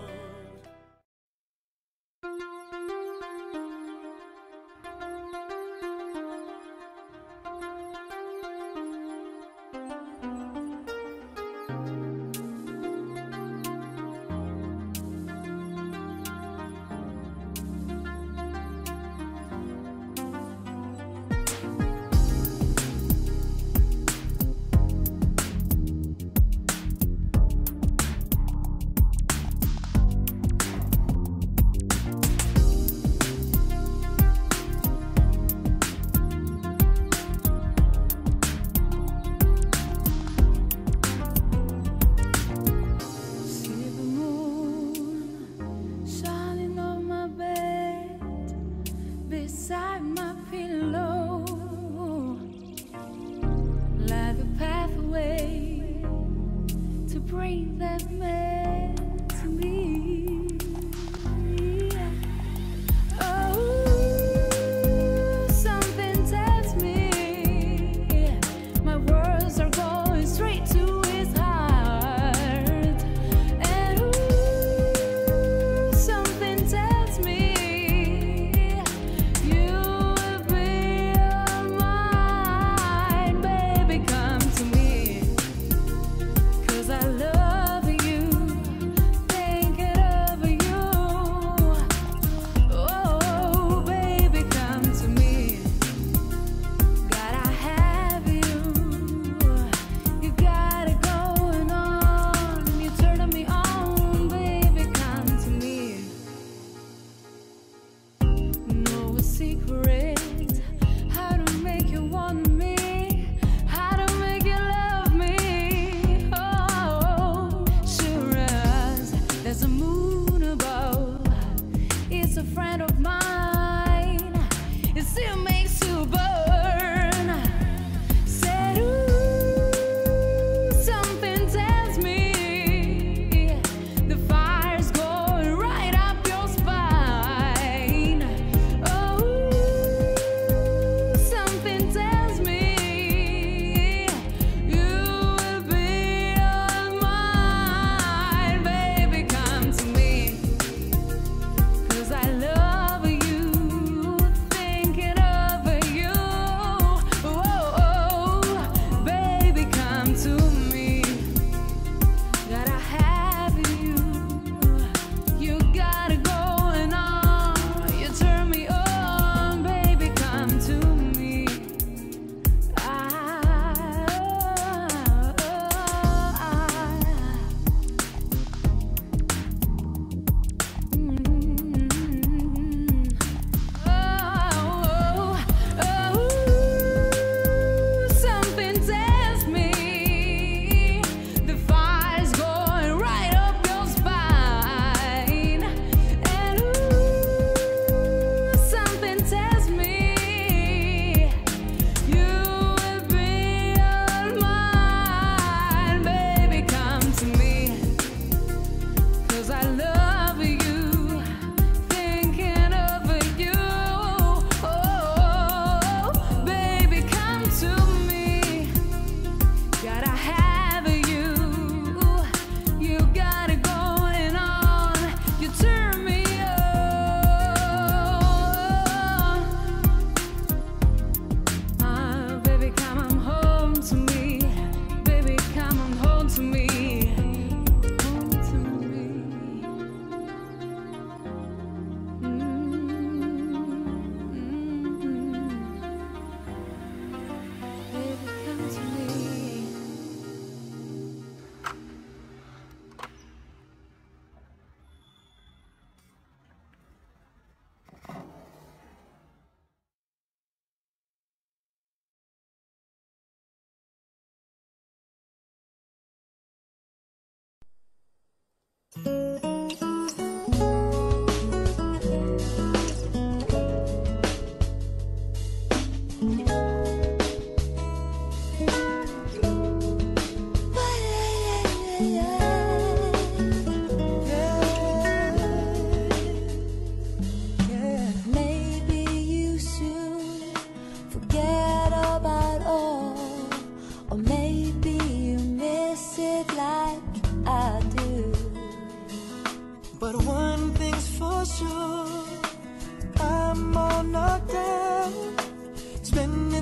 See the moon shining on my bed, beside my pillow. Light the pathway to bring that man to me. Oh, something tells me my words are going straight to his heart. And ooh, something tells me you will be all mine. Baby, come to me, 'cause I love you, thinking of you. Oh, baby, come to me, gotta have you. You got it going on, you turning me on. Baby, come to me. Know a secret, how to make you want me, how to make you love me. Oh, sure as there's a moon above, it's a friend of mine, it still makes you burn. Said ooh, something tells me the fire's going right up your spine. Oh, something tells me you will be all mine. Baby, come to me, 'cause I love you,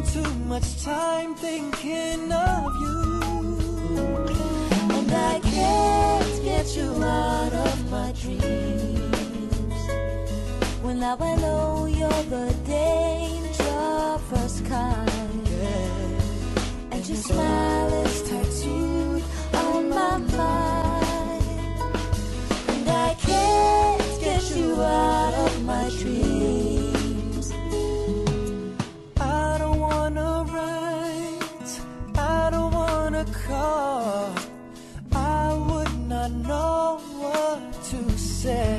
too much time thinking of you. And I can't get you out of my dreams. Well, now I know you're the dangerous kind. And your smile is tattooed on my mind. And I can't get you out of my dreams. I don't wanna write, I don't wanna call. I would not know what to say.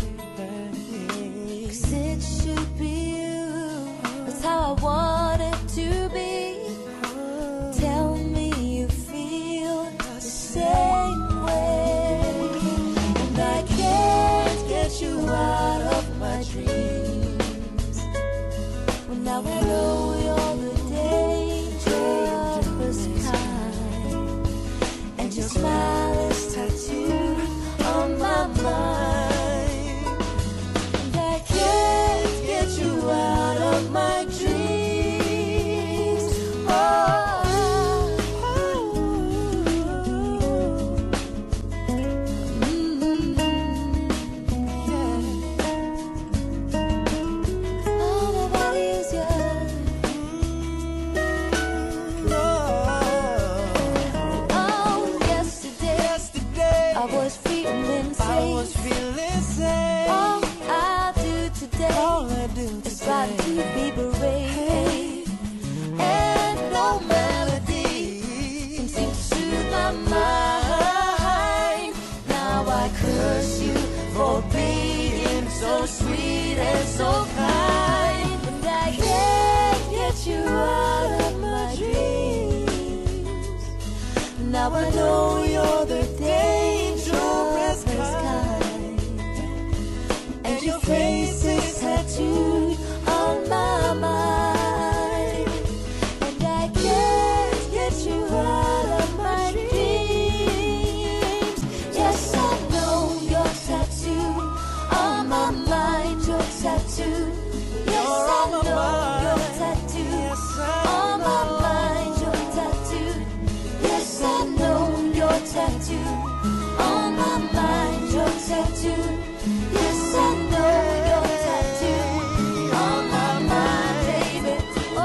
'Cause it should be you. That's how I want it to be. Tell me you feel the same way. And I can't get you out of my dreams. Well, now I know you're the dangerous kind. And your smile is tattooed on my mind. And I can't get you out of my dreams. I was feeling safe. All I do today is try to be brave. And no melody can seem to soothe my mind. Now I curse you for being so sweet and so kind. And I can't get you out of my dreams. Now I know you're the dangerous kind. And your face is tattooed on my mind. And I can't get you out of my dreams. Yes, I know you're tattooed on my mind. You're tattooed. Yes, I know you're tattooed on my mind. You're tattooed. Yes, I know you're tattooed on my mind. You're tattooed. Yes, I know you're tattooed on my mind, baby. Oh,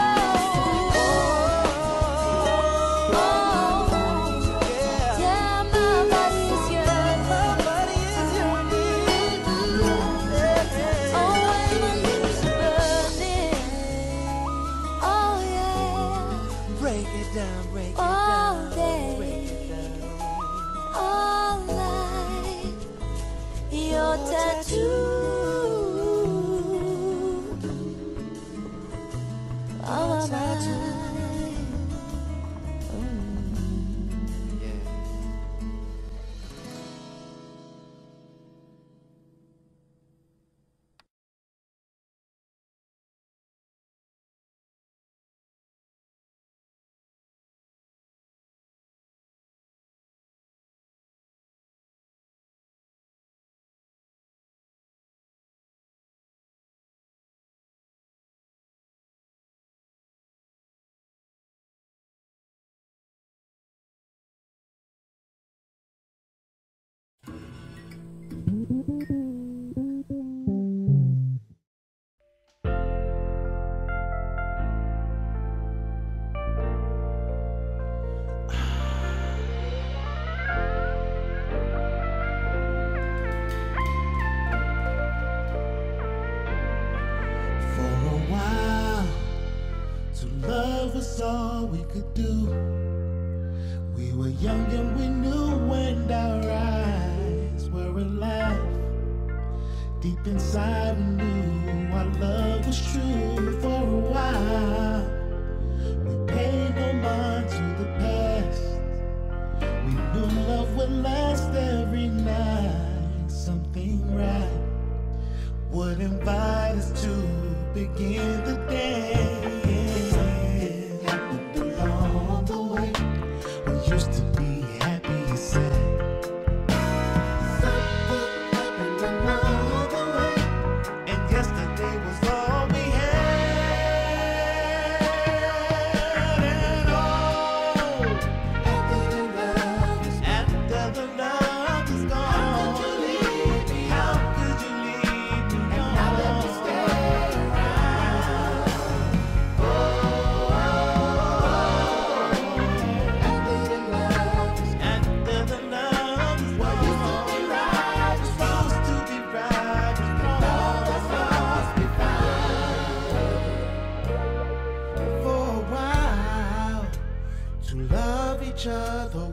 yeah, my body is yours. My body is yours. Oh, when my lips are burning. Oh, yeah. Break it down, break it All down, day, break it down. all night, your tattoo on my mind. For a while, to love was all we could do. We were young and we knew when our eyes were alive. Deep inside we knew our love was true. For a while, we paid no mind to the past. We knew love would last every night. Something right would invite us to begin the day. Happened along the way. We used to be happy and sad. Something happened along the way. And yesterday was all we had.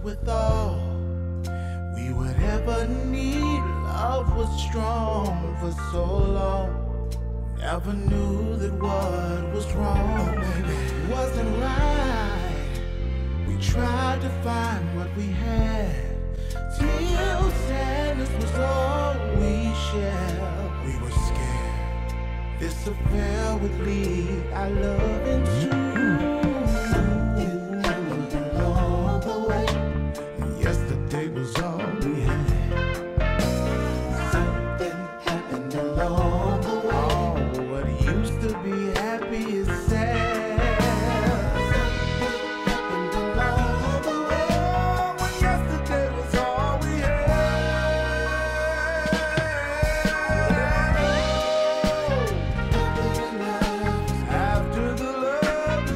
with all we would ever need. Love was strong for so long. Never knew that what was wrong wasn't right. We tried to find what we had till sadness was all we shared. We were scared this affair would lead our love into along the way. Yesterday was all we had. Something happened along the way. Oh, what used to be happy is sad. Something happened along the way. Oh, when yesterday was all we had. After the love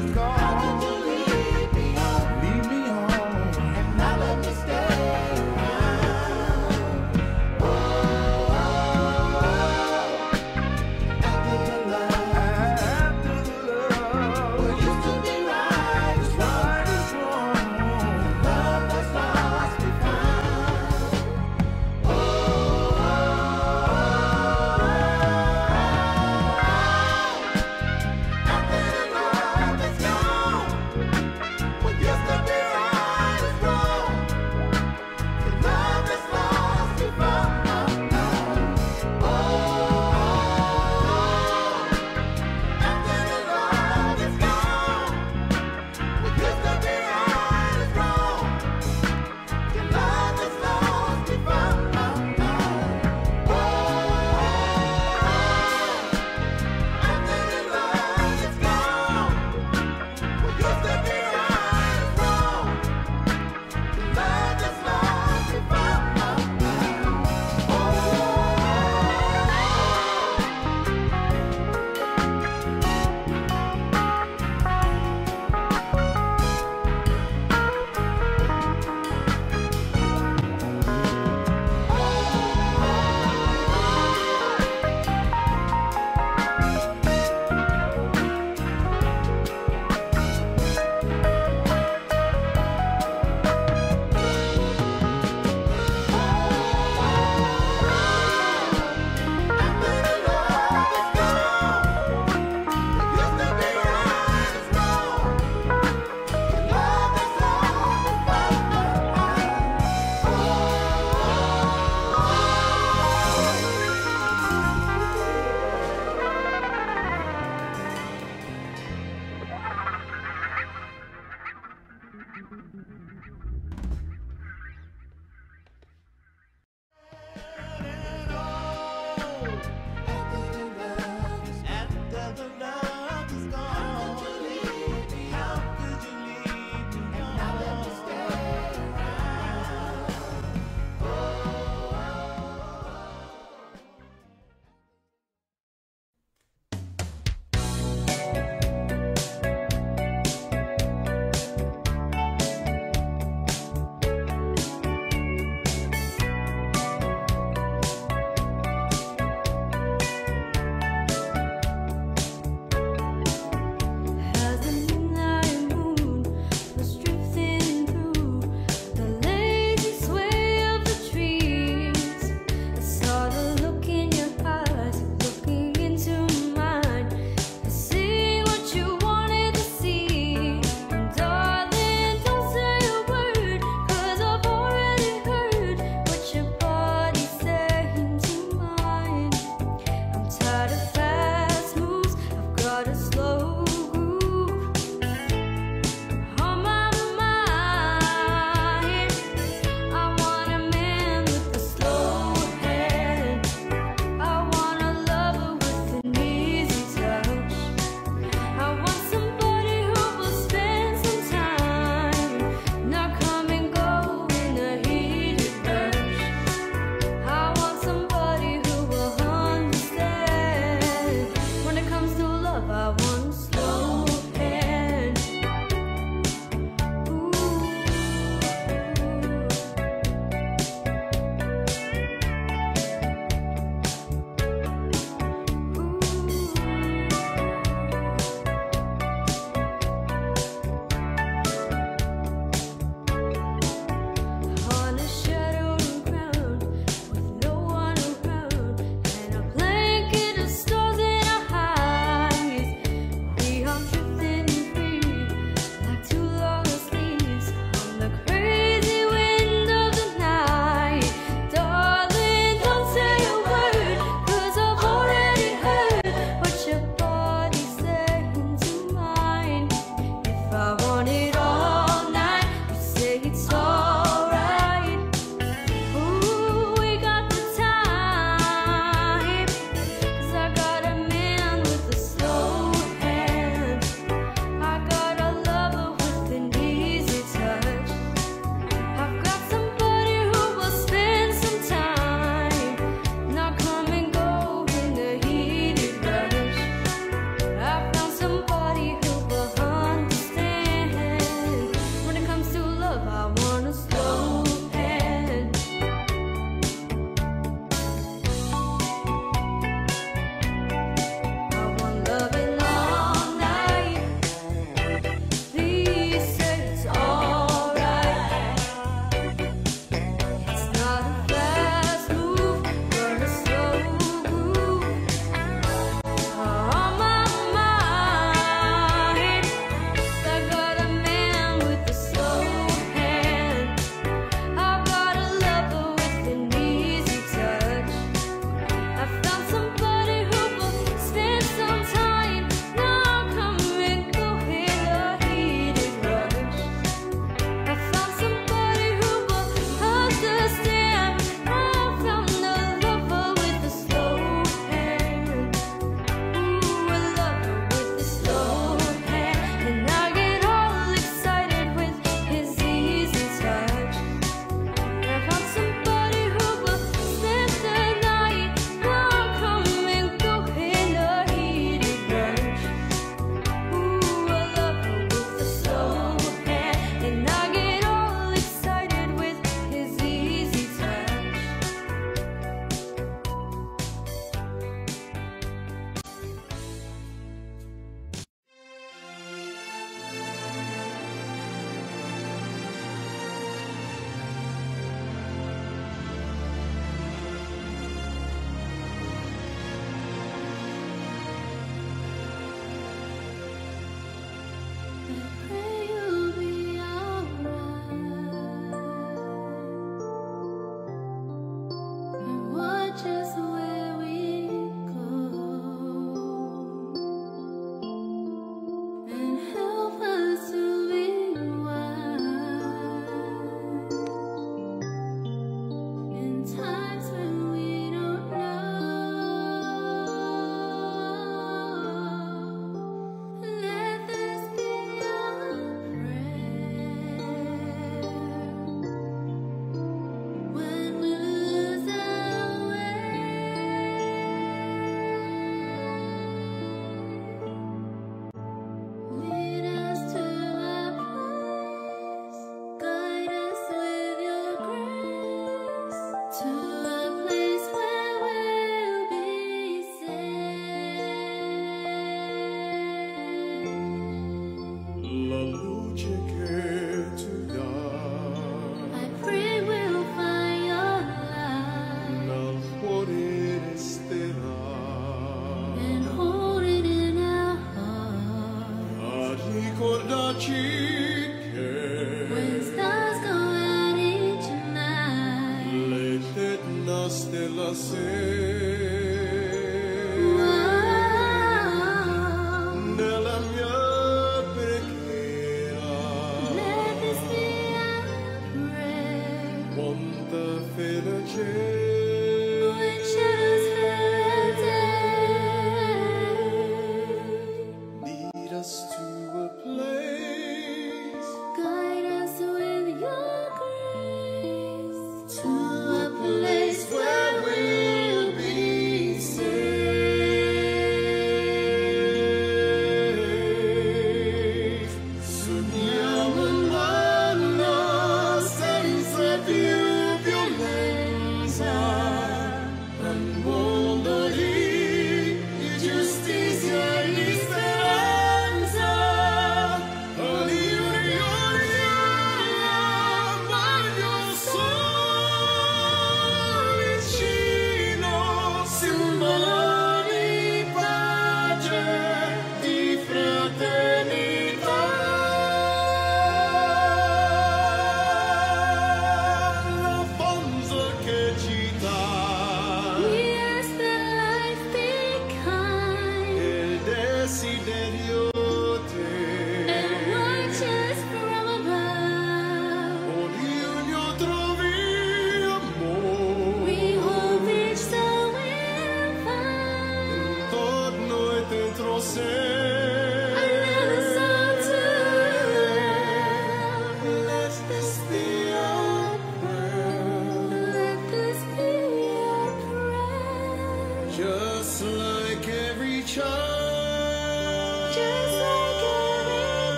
child. Just like every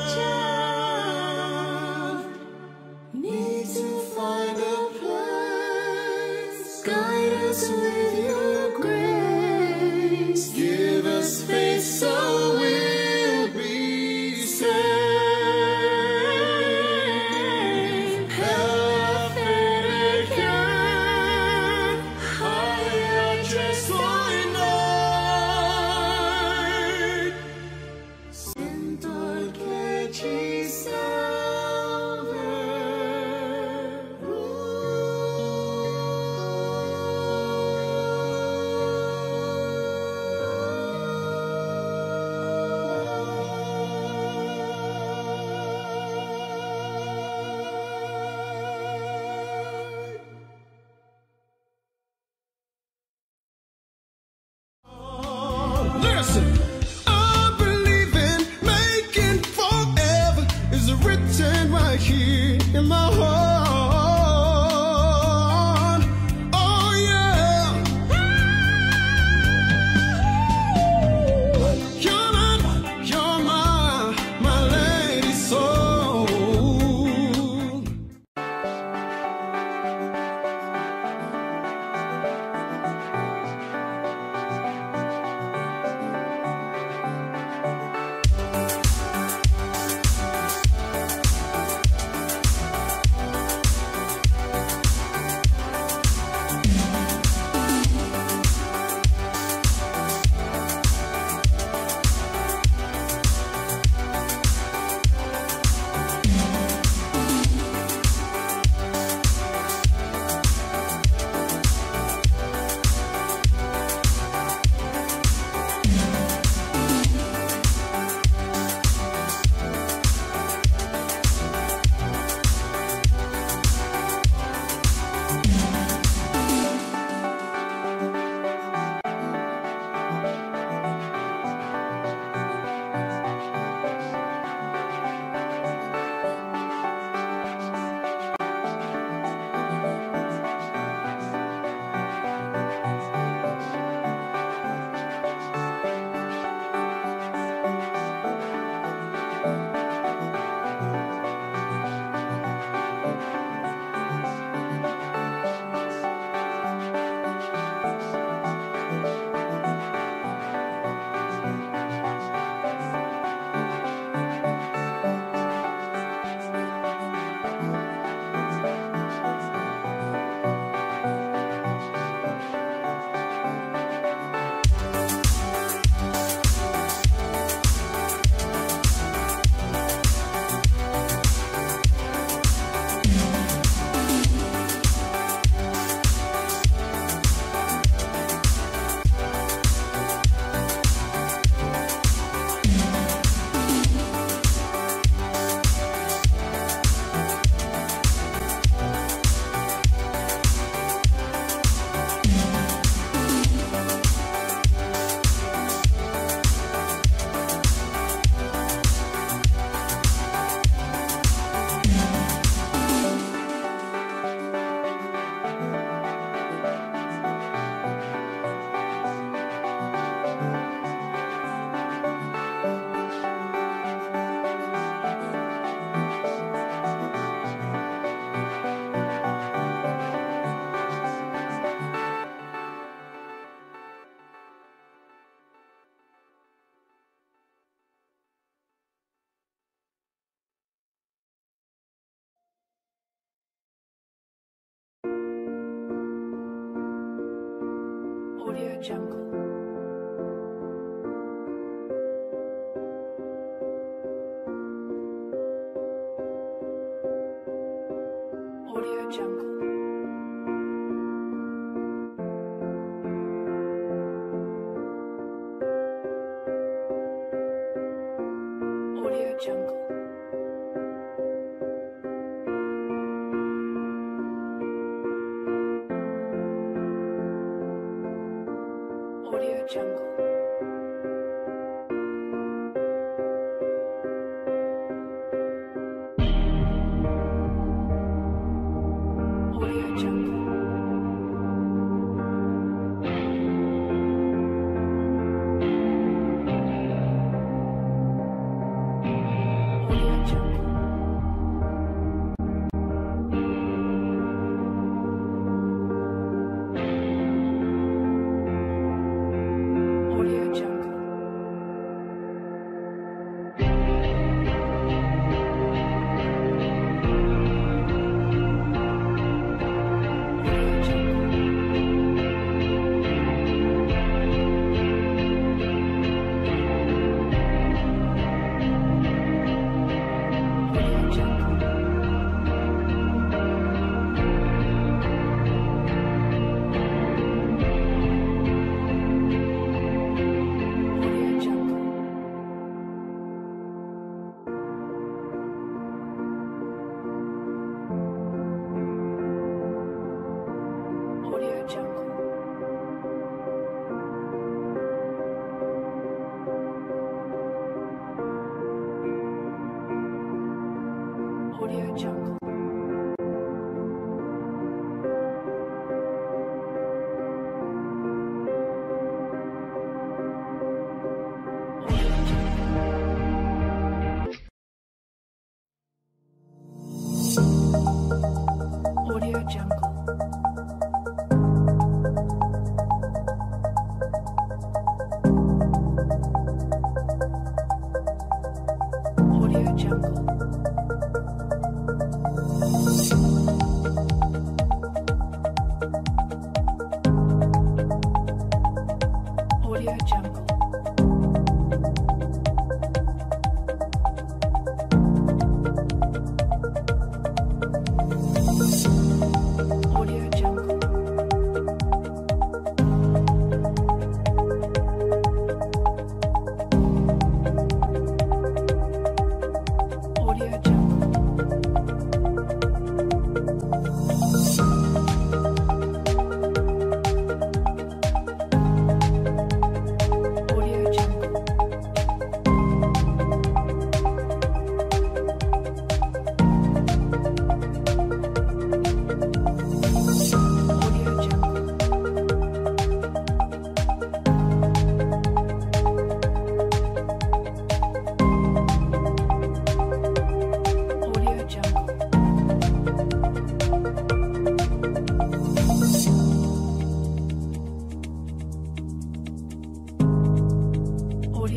child, need to find a place. Guide us with your grace. Give us faith so we'll be saved. Health and care, higher just one night. Sentor que ci salve. Listen, I believe in making forever is written right here in my heart. Oh yeah. You're my lady soul. Audio Jungle. Audio Jungle. Audio Jungle. Audio Jungle. Audio Jungle. Audio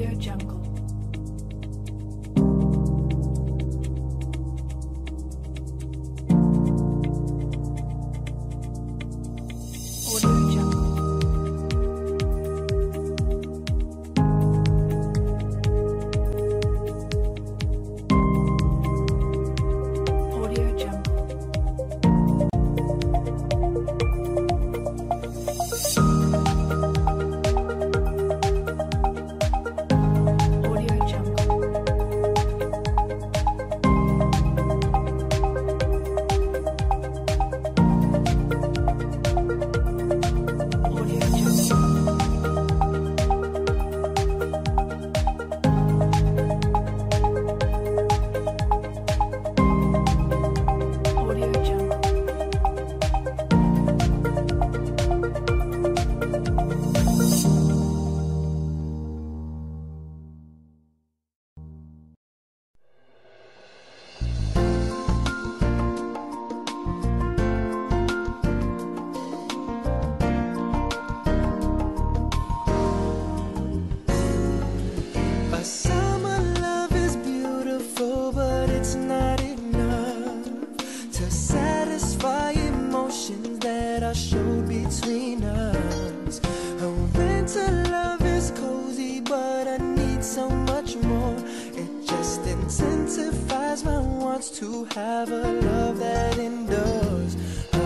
Audio Jungle. Audio Jungle. Audio Jungle. Audio Jungle. Audio Jungle. Audio Jungle. A summer love is beautiful, but it's not enough to satisfy emotions that are showed between us. A winter love is cozy, but I need so much more. It just intensifies my wants to have a love that endures.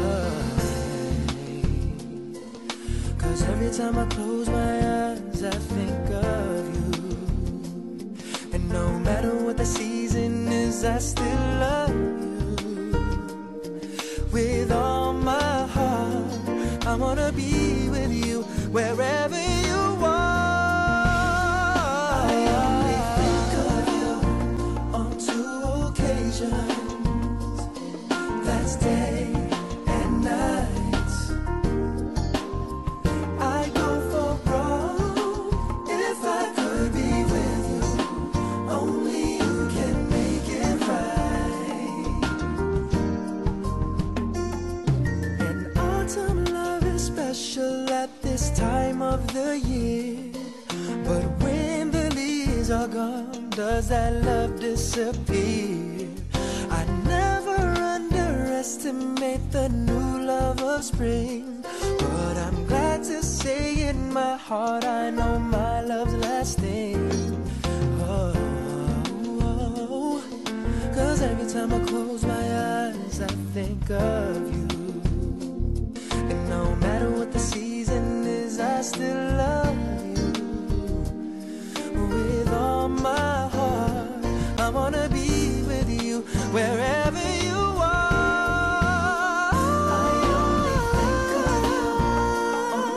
Cause every time I close my eyes, I think of you. And no matter what the season is, I still love you. With all my heart, I wanna be with you wherever you are. I only think of you on 2 occasions. That's day and night. I go for broke if I could be with you. Only you can make it right. And autumn love is special at this time of the year. But when the leaves are gone, does that love disappear? I never underestimate the new love of spring. But I'm glad to say in my heart I know my love's lasting. Oh, cause every time I close my eyes I think of you. And no matter what the season is, I still love you. With all my heart, I wanna be with you wherever you are. I only think of you on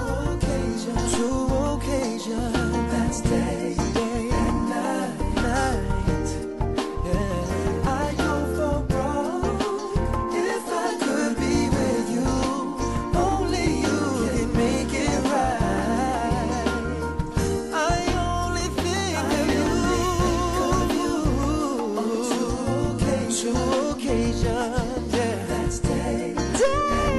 2 occasions. That's day and night. Yeah. I go for broke if I could be with you. Only you can make it right. I only think of you on 2 occasions. Yeah. That's day and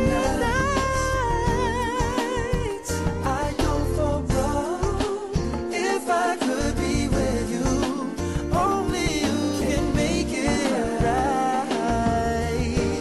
night. I go for broke if I could be with you. Only you can make it right.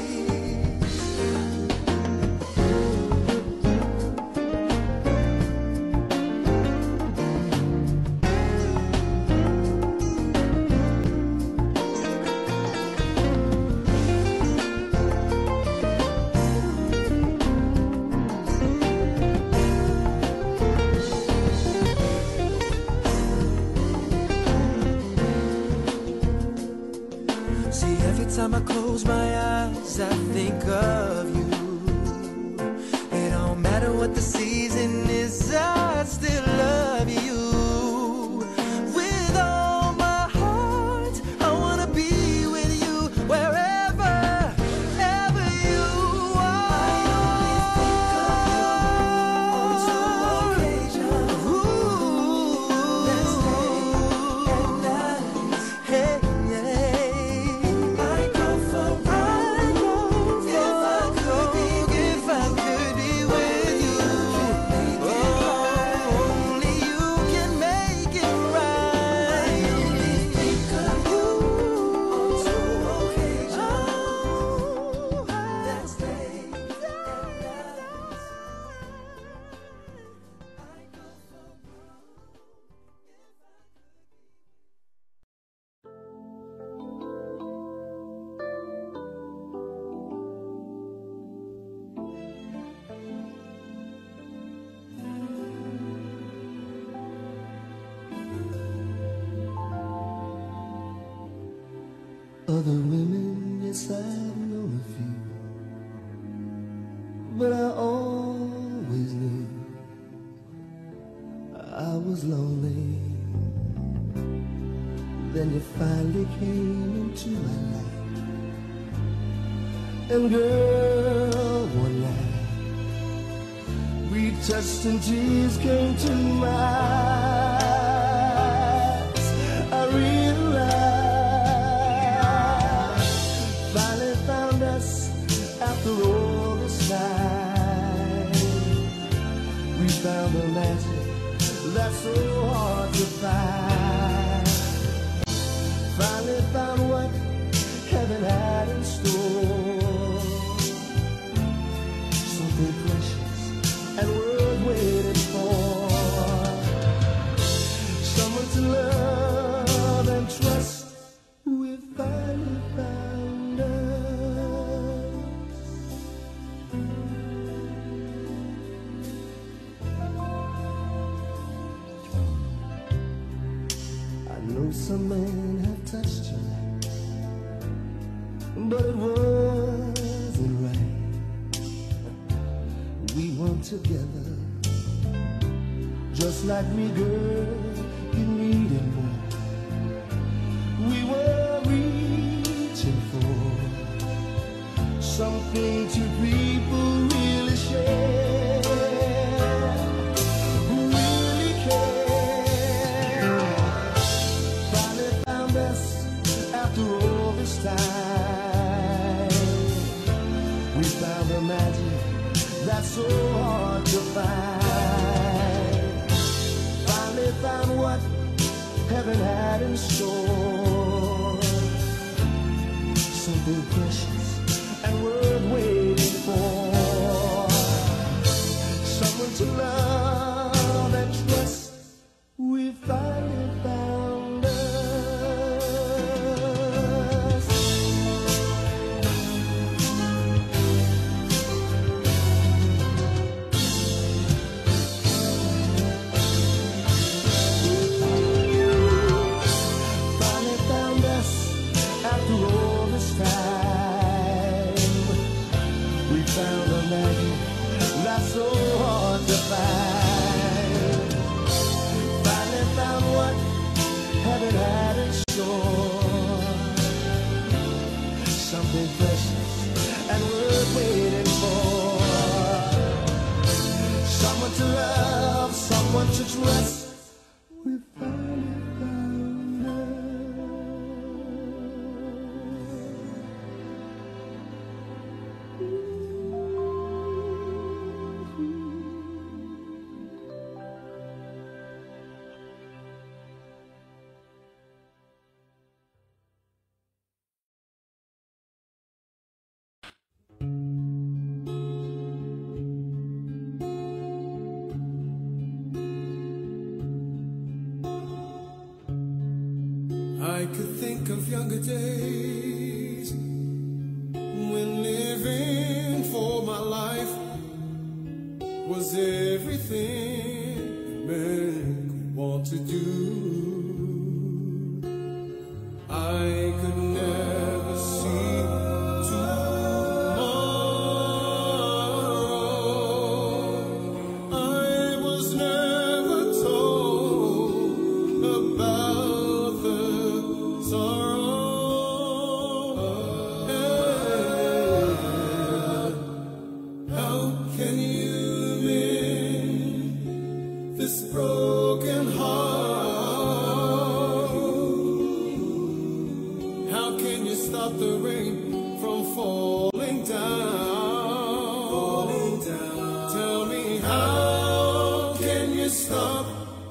See, every time I close my eyes, I think of you. It don't matter what the season is, I still love you. With all my heart, I wanna be with you wherever, ever you are. I only think of you on 2 occasions. That's day and night. Hey, yeah. I go for broke if I could be with you. other women, yes, I've known a few, but I always knew I was lonely. Then you finally came into my life, and girl, one night we touched and tears came to my eyes. I realized, finally found us after all this time. We found the magic that's so hard to find. Finally found what heaven had in store, something precious and worth waiting for. Someone to love and trust. We finally found us. I know some men have touched you, but it wasn't right. We weren't together, just like me, girl, you needed more. We were reaching for something two people really share, who really care. Finally found us after all this time. We found the magic that's so hard to find. Finally found what heaven had in store, something precious and worth waiting for. Someone to love and trust. We finally found us. Finally found us after all this time. We found a magic that's so hard to find. Finally found what heaven had in store, something precious and worth waiting for. Someone to love, someone to trust. We finally found us. I could think of younger days when living for my life was everything man could want to do. I could never see tomorrow. I was never told about the sorrow. How can you mend this broken heart? How can you stop the rain from falling down? Tell me, how can you stop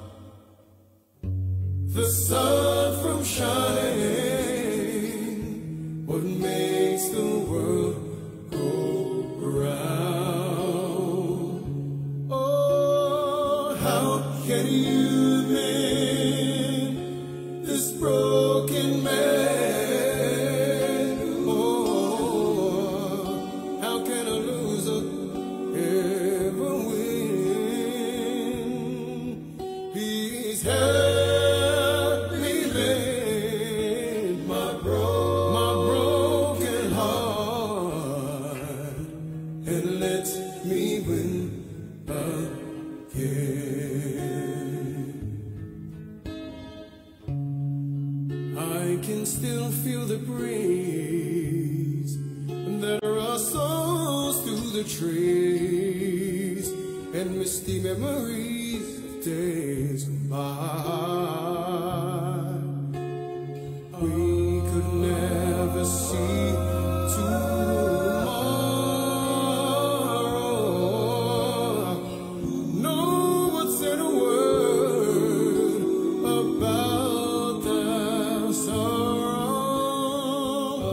the sun from shining? What makes the world go round? Oh, how can you mend this broken man? Oh, how can a loser ever win? Please help me mend my I can still feel the breeze that rustles through the trees and misty memories of days gone by. We could never see tomorrow. No one said a word about their sorrow.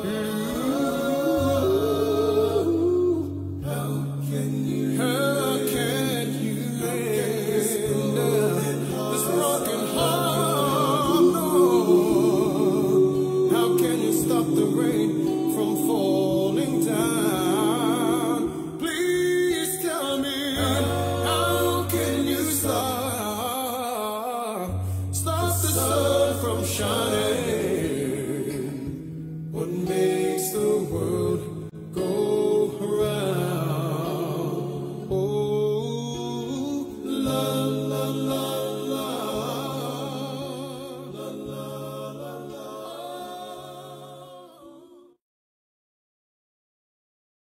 How can you mend this broken heart? No. How can you stop the rain from falling down? Please tell me, how can you stop the sun from shining?